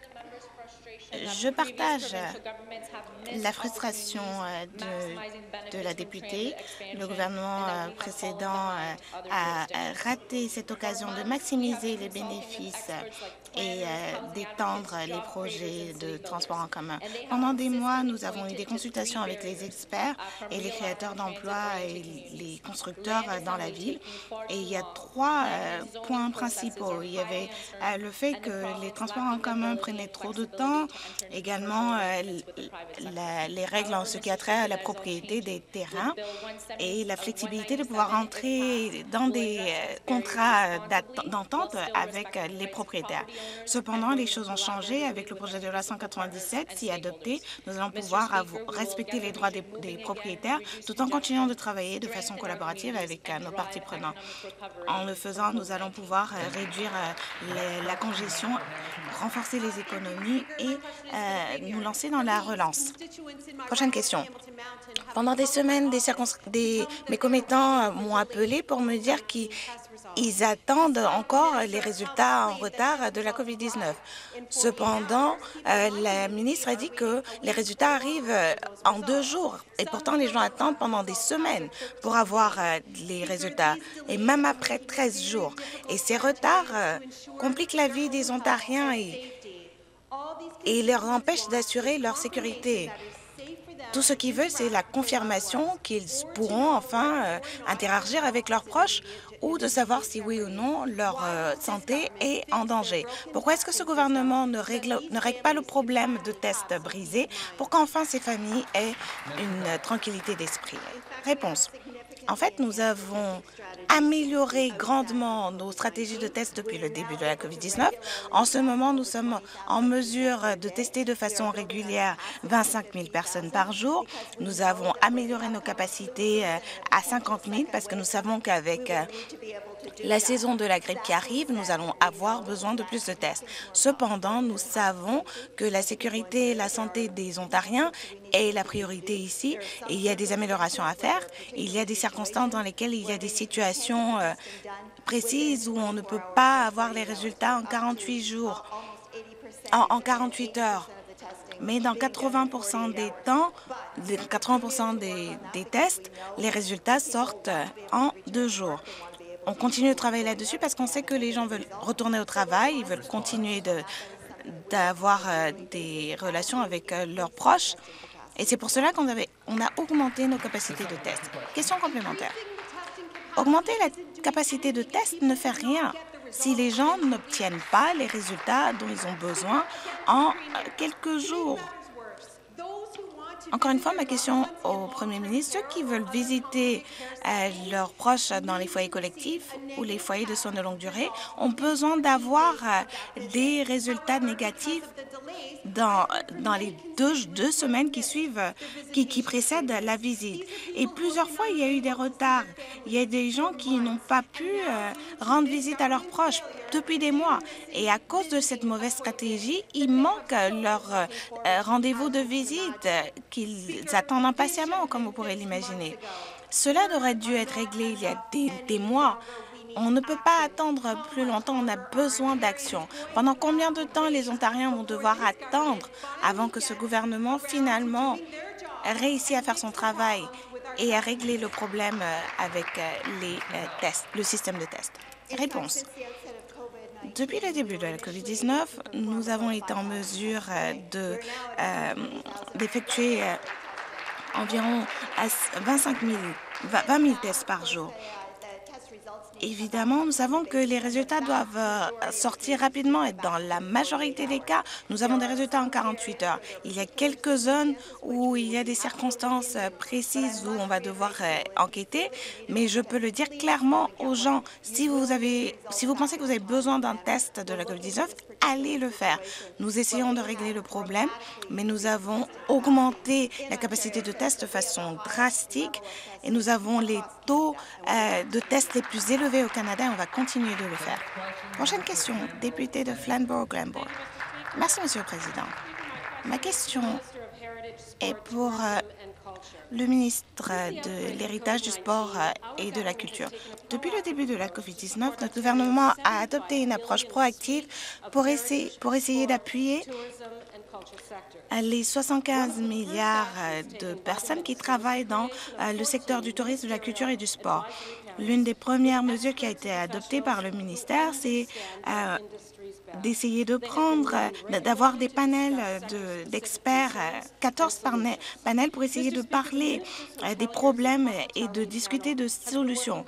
Je partage la frustration de, de la députée. Le gouvernement précédent a raté cette occasion de maximiser les bénéfices et d'étendre les projets de transport en commun. Pendant des mois, nous avons eu des consultations avec les experts et les créateurs d'emplois et les constructeurs dans la ville. Et il y a trois points principaux. Il y avait le fait que les transports en commun prenaient trop de temps, également euh, la, les règles en ce qui a trait à la propriété des terrains et la flexibilité de pouvoir entrer dans des euh, contrats d'entente avec euh, les propriétaires. Cependant, les choses ont changé avec le projet de loi cent quatre-vingt-dix-sept. Si adopté, nous allons pouvoir respecter les droits des, des propriétaires tout en continuant de travailler de façon collaborative avec euh, nos parties prenantes. En le faisant, nous allons pouvoir euh, réduire euh, les, la congestion, renforcer les économies et euh, nous lancer dans la relance. Prochaine question. Pendant des semaines, des, des mes commettants m'ont appelé pour me dire qu'ils attendent encore les résultats en retard de la COVID dix-neuf. Cependant, euh, la ministre a dit que les résultats arrivent en deux jours. Et pourtant, les gens attendent pendant des semaines pour avoir euh, les résultats, et même après treize jours. Et ces retards euh, compliquent la vie des Ontariens et, et leur empêchent d'assurer leur sécurité. Tout ce qu'ils veulent, c'est la confirmation qu'ils pourront enfin euh, interagir avec leurs proches ou de savoir si oui ou non leur euh, santé est en danger. Pourquoi est-ce que ce gouvernement ne règle, ne règle pas le problème de tests brisés pour qu'enfin ces familles aient une tranquillité d'esprit? Réponse. En fait, nous avons amélioré grandement nos stratégies de tests depuis le début de la COVID dix-neuf. En ce moment, nous sommes en mesure de tester de façon régulière vingt-cinq mille personnes par jour. Nous avons amélioré nos capacités à cinquante mille parce que nous savons qu'avec la saison de la grippe qui arrive, nous allons avoir besoin de plus de tests. Cependant, nous savons que la sécurité et la santé des Ontariens est la priorité ici. Et il y a des améliorations à faire. Il y a des circonstances dans lesquelles il y a des situations euh, précises où on ne peut pas avoir les résultats en quarante-huit jours, en, en quarante-huit heures. Mais dans quatre-vingts pour cent des temps, quatre-vingts pour cent des, des tests, les résultats sortent en deux jours. On continue de travailler là-dessus parce qu'on sait que les gens veulent retourner au travail, ils veulent continuer de, d'avoir euh, des relations avec euh, leurs proches. Et c'est pour cela qu'on avait, on a augmenté nos capacités de test. Question complémentaire. Augmenter la capacité de test ne fait rien si les gens n'obtiennent pas les résultats dont ils ont besoin en quelques jours. Encore une fois, ma question au Premier ministre, ceux qui veulent visiter euh, leurs proches dans les foyers collectifs ou les foyers de soins de longue durée ont besoin d'avoir euh, des résultats négatifs dans, dans les deux, deux semaines qui suivent, euh, qui, qui précèdent la visite. Et plusieurs fois, il y a eu des retards. Il y a des gens qui n'ont pas pu euh, rendre visite à leurs proches depuis des mois. Et à cause de cette mauvaise stratégie, il manque leur euh, rendez-vous de visite euh, qu'ils attendent impatiemment, comme vous pourrez l'imaginer. Cela aurait dû être réglé il y a des, des mois. On ne peut pas attendre plus longtemps, on a besoin d'action. Pendant combien de temps les Ontariens vont devoir attendre avant que ce gouvernement finalement réussisse à faire son travail et à régler le problème euh, avec euh, les euh, tests, le système de tests? Réponse. Depuis le début de la COVID dix-neuf, nous avons été en mesure de, euh, d'effectuer euh, environ vingt-cinq mille, vingt mille tests par jour. Évidemment, nous savons que les résultats doivent sortir rapidement et dans la majorité des cas, nous avons des résultats en quarante-huit heures. Il y a quelques zones où il y a des circonstances précises où on va devoir enquêter, mais je peux le dire clairement aux gens, si vous, avez, si vous pensez que vous avez besoin d'un test de la COVID dix-neuf, allez le faire. Nous essayons de régler le problème, mais nous avons augmenté la capacité de test de façon drastique et nous avons les taux euh, de tests les plus élevés au Canada et on va continuer de le faire. Prochaine question, député de Flamborough-Glenbourg. Merci, Monsieur le Président. Ma question est pour euh, le ministre de l'Héritage, du Sport et de la Culture. Depuis le début de la COVID dix-neuf, notre gouvernement a adopté une approche proactive pour essayer, pour essayer d'appuyer les soixante-quinze milliards de personnes qui travaillent dans le secteur du tourisme, de la culture et du sport. L'une des premières mesures qui a été adoptée par le ministère, c'est euh, d'essayer de prendre, d'avoir des panels d'experts, de, quatorze panels pour essayer de parler des problèmes et de discuter de solutions.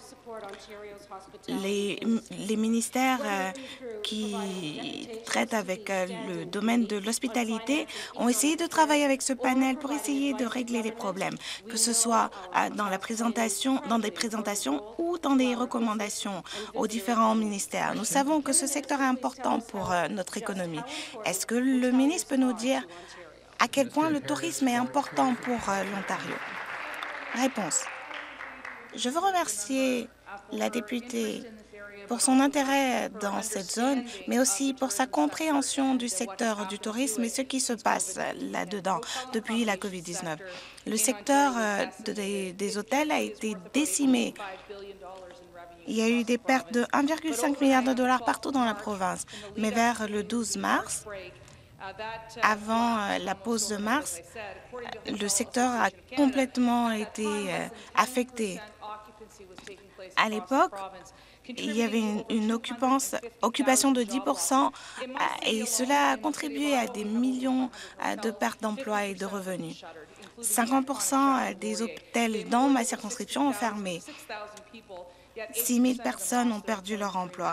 Les, les ministères euh, qui traitent avec euh, le domaine de l'hospitalité ont essayé de travailler avec ce panel pour essayer de régler les problèmes, que ce soit euh, dans, la présentation, dans des présentations ou dans des recommandations aux différents ministères. Nous savons que ce secteur est important pour euh, notre économie. Est-ce que le ministre peut nous dire à quel point le tourisme est important pour euh, l'Ontario? Réponse. Je veux remercier la députée pour son intérêt dans cette zone, mais aussi pour sa compréhension du secteur du tourisme et ce qui se passe là-dedans depuis la COVID dix-neuf. Le secteur des, des hôtels a été décimé. Il y a eu des pertes de un virgule cinq milliard de dollars partout dans la province, mais vers le douze mars, avant la pause de mars, le secteur a complètement été affecté. À l'époque, il y avait une, une occupation de dix pour cent et cela a contribué à des millions de pertes d'emplois et de revenus. cinquante pour cent des hôtels dans ma circonscription ont fermé. six mille personnes ont perdu leur emploi.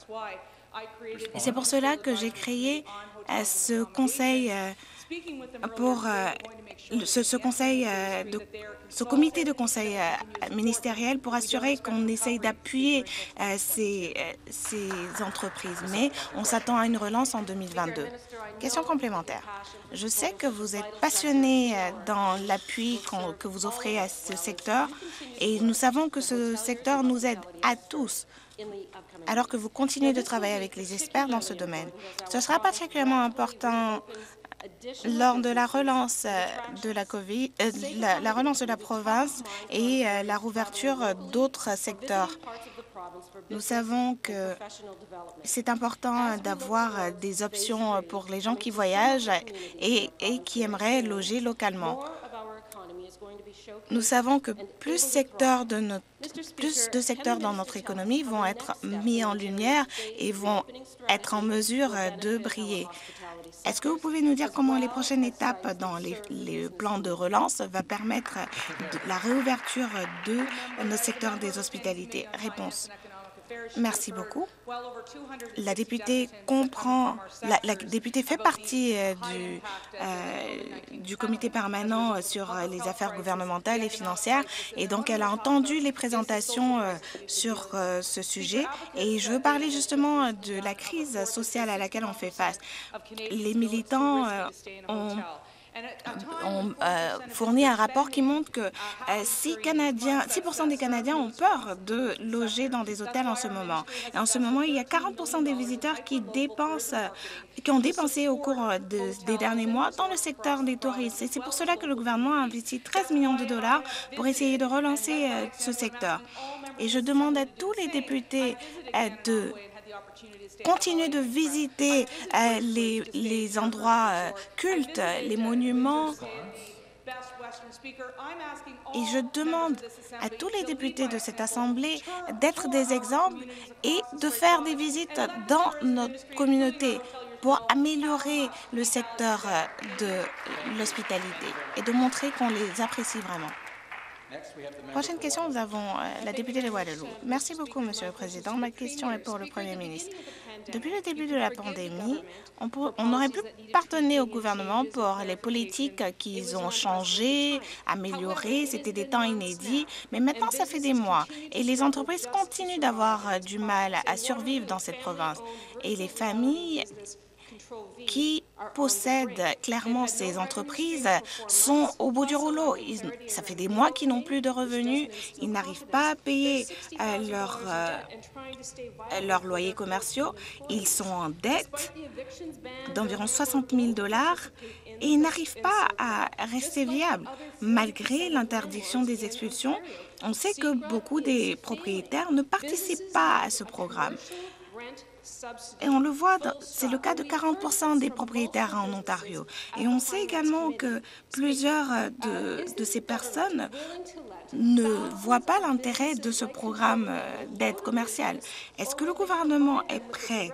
Et c'est pour cela que j'ai créé ce conseil pour ce, ce conseil de ce comité de conseil ministériel pour assurer qu'on essaye d'appuyer ces, ces entreprises. Mais on s'attend à une relance en deux mille vingt-deux. Question complémentaire. Je sais que vous êtes passionné dans l'appui que vous offrez à ce secteur et nous savons que ce secteur nous aide à tous, alors que vous continuez de travailler avec les experts dans ce domaine. Ce sera particulièrement important lors de la relance de la COVID, euh, la, la relance de la province et euh, la rouverture d'autres secteurs. Nous savons que c'est important d'avoir des options pour les gens qui voyagent et, et qui aimeraient loger localement. Nous savons que plus, secteurs de notre, plus de secteurs dans notre économie vont être mis en lumière et vont être en mesure de briller. Est-ce que vous pouvez nous dire comment les prochaines étapes dans les, les plans de relance va permettre de la réouverture de nos secteurs des hospitalités? Réponse. Merci beaucoup. La députée comprend, la, la députée fait partie euh, du, euh, du comité permanent sur les affaires gouvernementales et financières et donc elle a entendu les présentations euh, sur euh, ce sujet et je veux parler justement de la crise sociale à laquelle on fait face. Les militants euh, ont ont euh, fourni un rapport qui montre que euh, six pour cent des Canadiens ont peur de loger dans des hôtels en ce moment. Et en ce moment, il y a quarante pour cent des visiteurs qui dépensent, qui ont dépensé au cours de, des derniers mois dans le secteur des touristes. Et c'est pour cela que le gouvernement a investi treize millions de dollars pour essayer de relancer euh, ce secteur. Et je demande à tous les députés euh, de continuer de visiter euh, les, les endroits euh, cultes, les monuments. Et je demande à tous les députés de cette Assemblée d'être des exemples et de faire des visites dans notre communauté pour améliorer le secteur de l'hospitalité et de montrer qu'on les apprécie vraiment. Prochaine question, nous avons euh, la députée de Waterloo. Merci beaucoup, Monsieur le Président. Ma question est pour le Premier ministre. Depuis le début de la pandémie, on, pour, on aurait pu pardonner au gouvernement pour les politiques qu'ils ont changées, améliorées. C'était des temps inédits, mais maintenant, ça fait des mois. Et les entreprises continuent d'avoir du mal à survivre dans cette province. Et les familles qui possèdent clairement ces entreprises sont au bout du rouleau. Ils, ça fait des mois qu'ils n'ont plus de revenus. Ils n'arrivent pas à payer euh, leurs euh, leurs loyers commerciaux. Ils sont en dette d'environ soixante mille dollars et ils n'arrivent pas à rester viables. Malgré l'interdiction des expulsions, on sait que beaucoup des propriétaires ne participent pas à ce programme. Et on le voit, c'est le cas de quarante pour cent des propriétaires en Ontario. Et on sait également que plusieurs de, de ces personnes ne voient pas l'intérêt de ce programme d'aide commerciale. Est-ce que le gouvernement est prêt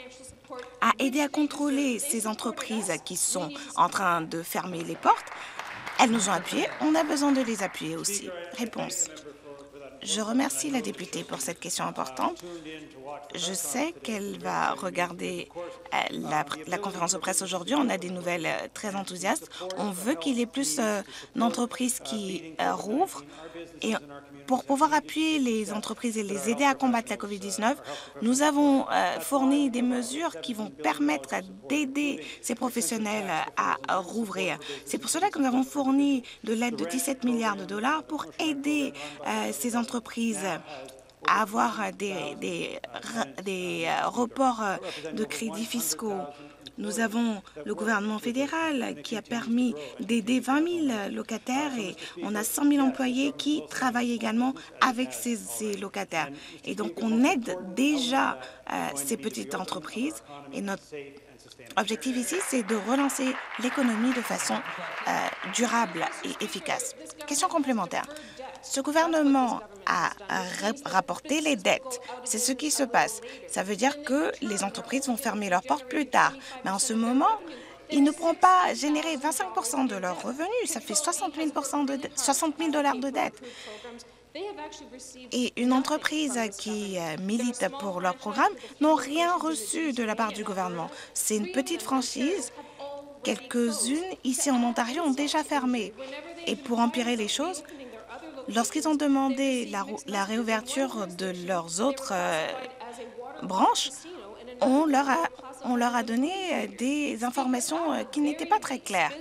à aider à contrôler ces entreprises qui sont en train de fermer les portes? Elles nous ont appuyés, on a besoin de les appuyer aussi. Réponse. Je remercie la députée pour cette question importante. Je sais qu'elle va regarder euh, la, la conférence de presse aujourd'hui. On a des nouvelles euh, très enthousiastes. On veut qu'il y ait plus euh, d'entreprises qui euh, rouvrent. Et pour pouvoir appuyer les entreprises et les aider à combattre la COVID dix-neuf, nous avons euh, fourni des mesures qui vont permettre d'aider ces professionnels à, à rouvrir. C'est pour cela que nous avons fourni de l'aide de dix-sept milliards de dollars pour aider euh, ces entreprises à avoir des, des, des reports de crédits fiscaux. Nous avons le gouvernement fédéral qui a permis d'aider vingt mille locataires et on a cent mille employés qui travaillent également avec ces, ces locataires. Et donc, on aide déjà euh, ces petites entreprises et notre objectif ici, c'est de relancer l'économie de façon euh, durable et efficace. Question complémentaire. Ce gouvernement a rapporté les dettes. C'est ce qui se passe. Ça veut dire que les entreprises vont fermer leurs portes plus tard. Mais en ce moment, ils ne pourront pas générer vingt-cinq pour cent de leurs revenus. Ça fait soixante mille dollars de dettes. Et une entreprise qui milite pour leur programme n'ont rien reçu de la part du gouvernement. C'est une petite franchise. Quelques-unes ici en Ontario ont déjà fermé. Et pour empirer les choses, lorsqu'ils ont demandé la, la réouverture de leurs autres euh, branches, on leur, a, on leur a donné des informations euh, qui n'étaient pas très claires.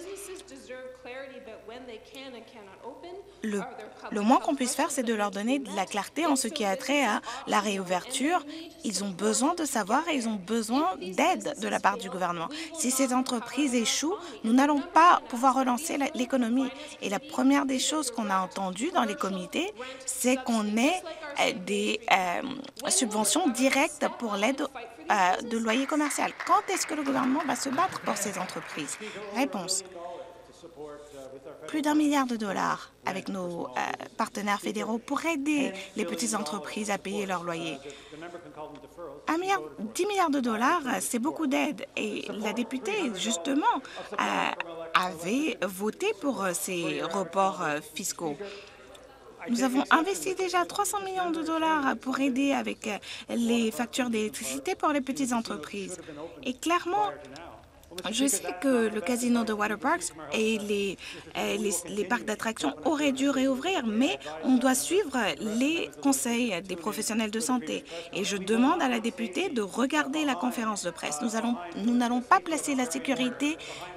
Le, le moins qu'on puisse faire, c'est de leur donner de la clarté en ce qui a trait à la réouverture. Ils ont besoin de savoir et ils ont besoin d'aide de la part du gouvernement. Si ces entreprises échouent, nous n'allons pas pouvoir relancer l'économie. Et la première des choses qu'on a entendues dans les comités, c'est qu'on ait des euh, subventions directes pour l'aide euh, de loyer commercial. Quand est-ce que le gouvernement va se battre pour ces entreprises? Réponse. Plus d'un milliard de dollars avec nos euh, partenaires fédéraux pour aider les petites entreprises à payer leur loyer. Un milliard, dix milliards de dollars, c'est beaucoup d'aide. Et la députée, justement, euh, avait voté pour ces reports euh, fiscaux. Nous avons investi déjà trois cents millions de dollars pour aider avec les factures d'électricité pour les petites entreprises. Et clairement, je sais que le casino de Water Parks et les, les, les parcs d'attractions auraient dû réouvrir, mais on doit suivre les conseils des professionnels de santé. Et je demande à la députée de regarder la conférence de presse. Nous allons, nous n'allons pas placer la sécurité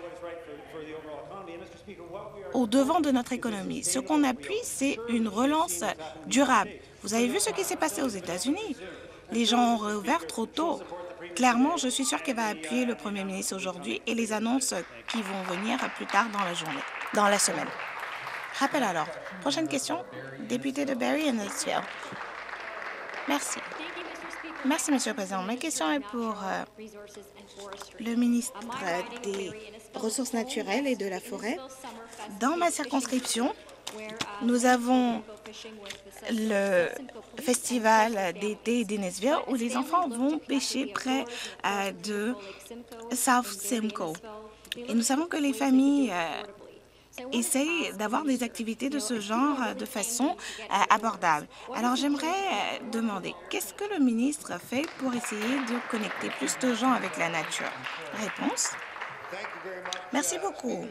au devant de notre économie. Ce qu'on appuie, c'est une relance durable. Vous avez vu ce qui s'est passé aux États-Unis? Les gens ont réouvert trop tôt. Clairement, je suis sûre qu'elle va appuyer le premier ministre aujourd'hui et les annonces qui vont venir plus tard dans la journée, dans la semaine. Rappel à l'ordre. Prochaine question, député de Barrie Innisfil. Merci. Merci, Monsieur le Président. Ma question est pour euh, le ministre des Ressources naturelles et de la forêt. Dans ma circonscription, nous avons le festival d'été d'Innisfil où les enfants vont pêcher près euh, de South Simcoe. Et nous savons que les familles euh, essayent d'avoir des activités de ce genre euh, de façon euh, abordable. Alors j'aimerais euh, demander, qu'est-ce que le ministre fait pour essayer de connecter plus de gens avec la nature? Réponse. Merci beaucoup.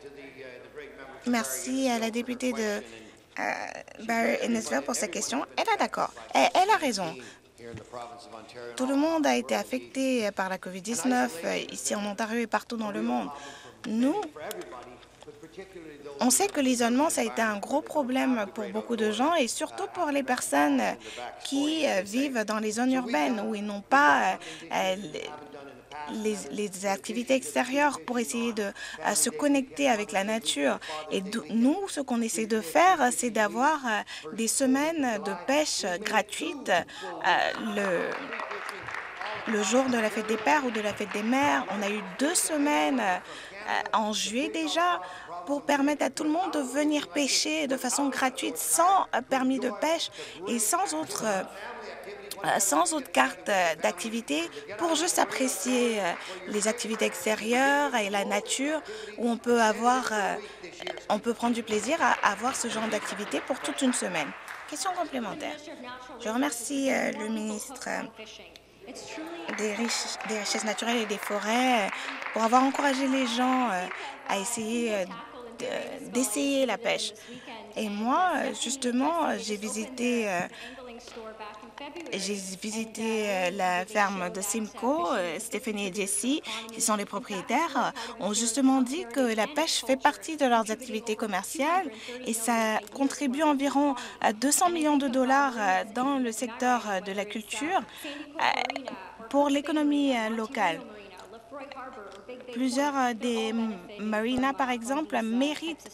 Merci à la députée de euh, Barrie Innisfil pour sa question. Elle a d'accord. Elle, elle a raison. Tout le monde a été affecté par la COVID dix-neuf ici en Ontario et partout dans le monde. Nous, on sait que l'isolement, ça a été un gros problème pour beaucoup de gens et surtout pour les personnes qui vivent dans les zones urbaines où ils n'ont pas euh, Les, les activités extérieures pour essayer de uh, se connecter avec la nature. Et nous, ce qu'on essaie de faire, c'est d'avoir uh, des semaines de pêche gratuites uh, le, le jour de la fête des pères ou de la fête des mères. On a eu deux semaines uh, en juillet déjà pour permettre à tout le monde de venir pêcher de façon gratuite sans uh, permis de pêche et sans autre uh, sans autre carte d'activité pour juste apprécier les activités extérieures et la nature où on peut avoir, on peut prendre du plaisir à avoir ce genre d'activité pour toute une semaine. Question complémentaire. Je remercie le ministre des, riches, des richesses naturelles et des forêts pour avoir encouragé les gens à essayer d'essayer la pêche. Et moi, justement, j'ai visité J'ai visité la ferme de Simcoe. Stéphanie et Jessie, qui sont les propriétaires, ont justement dit que la pêche fait partie de leurs activités commerciales et ça contribue environ à deux cents millions de dollars dans le secteur de la culture pour l'économie locale. Plusieurs des marinas, par exemple, méritent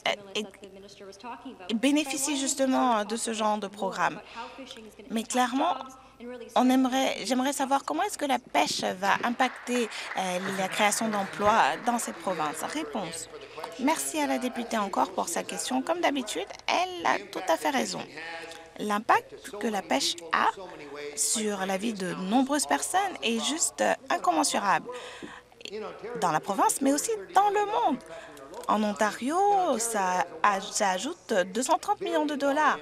et bénéficient justement de ce genre de programme. Mais clairement, on aimerait, j'aimerais savoir comment est-ce que la pêche va impacter euh, la création d'emplois dans cette province. Réponse. Merci à la députée encore pour sa question. Comme d'habitude, elle a tout à fait raison. L'impact que la pêche a sur la vie de nombreuses personnes est juste incommensurable dans la province, mais aussi dans le monde. En Ontario, ça, ça ajoute deux cent trente millions de dollars.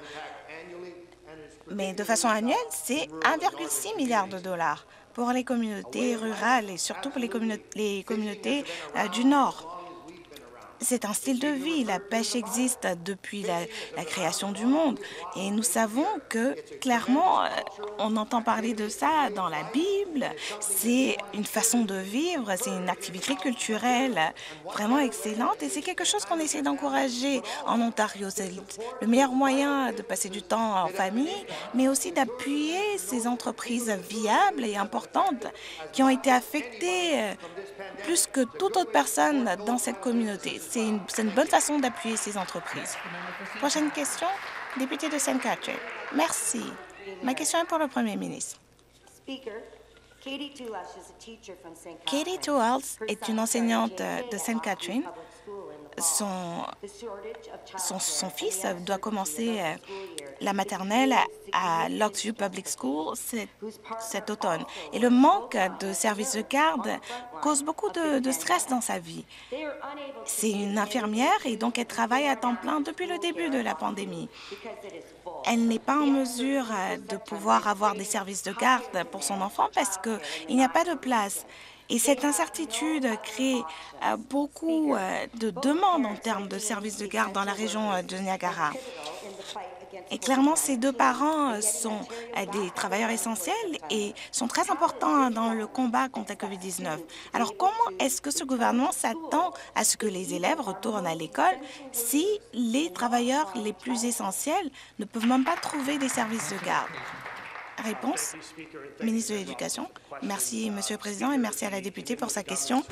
Mais de façon annuelle, c'est un virgule six milliard de dollars pour les communautés rurales et surtout pour les, communautés, les communautés euh, du Nord. C'est un style de vie. La pêche existe depuis la, la création du monde. Et nous savons que, clairement, on entend parler de ça dans la Bible. C'est une façon de vivre, c'est une activité culturelle vraiment excellente. Et c'est quelque chose qu'on essaie d'encourager en Ontario. C'est le meilleur moyen de passer du temps en famille, mais aussi d'appuyer ces entreprises viables et importantes qui ont été affectées plus que toute autre personne dans cette communauté. C'est une, une bonne façon d'appuyer ces entreprises. Prochaine question, député de Saint Catherine. Merci. Ma question est pour le Premier ministre. Katie Tuals est une enseignante de Saint Catherine. Son, son, son fils doit commencer la maternelle à Locksview Public School cet, cet automne. Et le manque de services de garde cause beaucoup de, de stress dans sa vie. C'est une infirmière et donc elle travaille à temps plein depuis le début de la pandémie. elle n'est pas en mesure de pouvoir avoir des services de garde pour son enfant parce qu'il n'y a pas de place. Et cette incertitude crée euh, beaucoup euh, de demandes en termes de services de garde dans la région euh, de Niagara. Et clairement, ces deux parents euh, sont euh, des travailleurs essentiels et sont très importants dans le combat contre la COVID dix-neuf. Alors, comment est-ce que ce gouvernement s'attend à ce que les élèves retournent à l'école si les travailleurs les plus essentiels ne peuvent même pas trouver des services de garde? Réponse, ministre de l'Éducation. Merci, Monsieur le Président, et merci à la députée pour sa question.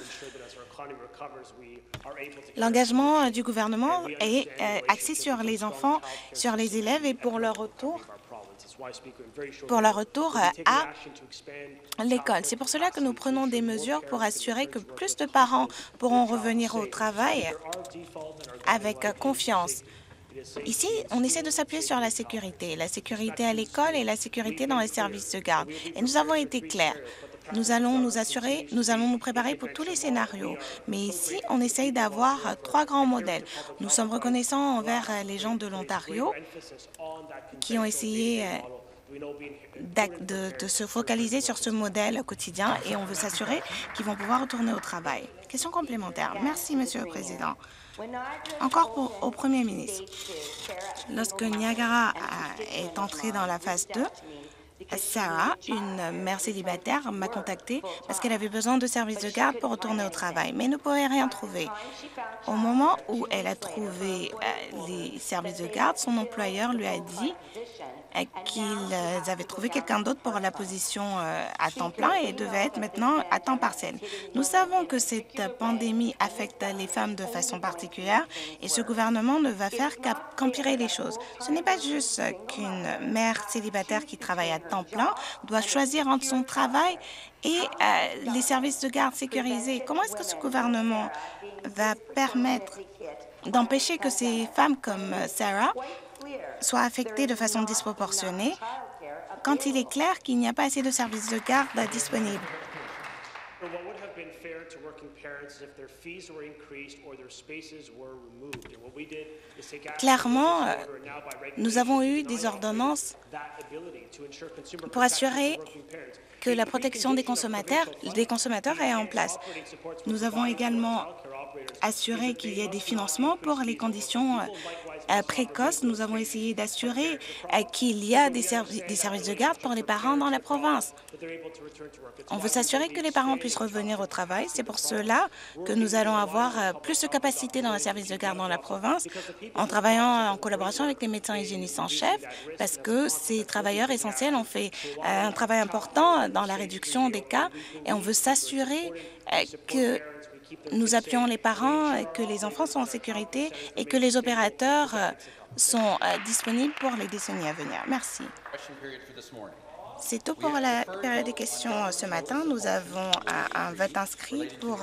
L'engagement du gouvernement est euh, axé sur les enfants, sur les élèves et pour leur retour, pour leur retour à l'école. C'est pour cela que nous prenons des mesures pour assurer que plus de parents pourront revenir au travail avec confiance. Ici, on essaie de s'appuyer sur la sécurité, la sécurité à l'école et la sécurité dans les services de garde. Et nous avons été clairs. Nous allons nous assurer, nous allons nous préparer pour tous les scénarios. Mais ici, on essaye d'avoir trois grands modèles. Nous sommes reconnaissants envers les gens de l'Ontario qui ont essayé de, de se focaliser sur ce modèle quotidien et on veut s'assurer qu'ils vont pouvoir retourner au travail. Question complémentaire. Merci, Monsieur le Président. Encore pour, au Premier ministre. Lorsque Niagara est entré dans la phase deux, Sarah, une mère célibataire, m'a contactée parce qu'elle avait besoin de services de garde pour retourner au travail, mais ne pouvait rien trouver. Au moment où elle a trouvé euh, les services de garde, son employeur lui a dit euh, qu'ils avaient trouvé quelqu'un d'autre pour la position euh, à temps plein et devait être maintenant à temps partiel. Nous savons que cette pandémie affecte les femmes de façon particulière et ce gouvernement ne va faire qu'empirer les choses. Ce n'est pas juste qu'une mère célibataire qui travaille à temps plein doit choisir entre son travail et euh, les services de garde sécurisés. Comment est-ce que ce gouvernement va permettre d'empêcher que ces femmes comme Sarah soient affectées de façon disproportionnée quand il est clair qu'il n'y a pas assez de services de garde disponibles? Clairement, nous avons eu des ordonnances pour assurer que la protection des consommateurs, des consommateurs est en place. Nous avons également assuré qu'il y ait des financements pour les conditions euh, précoces. Nous avons essayé d'assurer euh, qu'il y a des, servi des services de garde pour les parents dans la province. On veut s'assurer que les parents puissent revenir au travail. C'est pour cela que nous allons avoir euh, plus de capacité dans les services de garde dans la province en travaillant en collaboration avec les médecins hygiénistes en chef parce que ces travailleurs essentiels ont fait euh, un travail important dans la réduction des cas et on veut s'assurer euh, que nous appuyons les parents, que les enfants sont en sécurité et que les opérateurs sont euh, disponibles pour les décennies à venir. Merci. C'est tout pour la période des questions ce matin. Nous avons un, un vote inscrit pour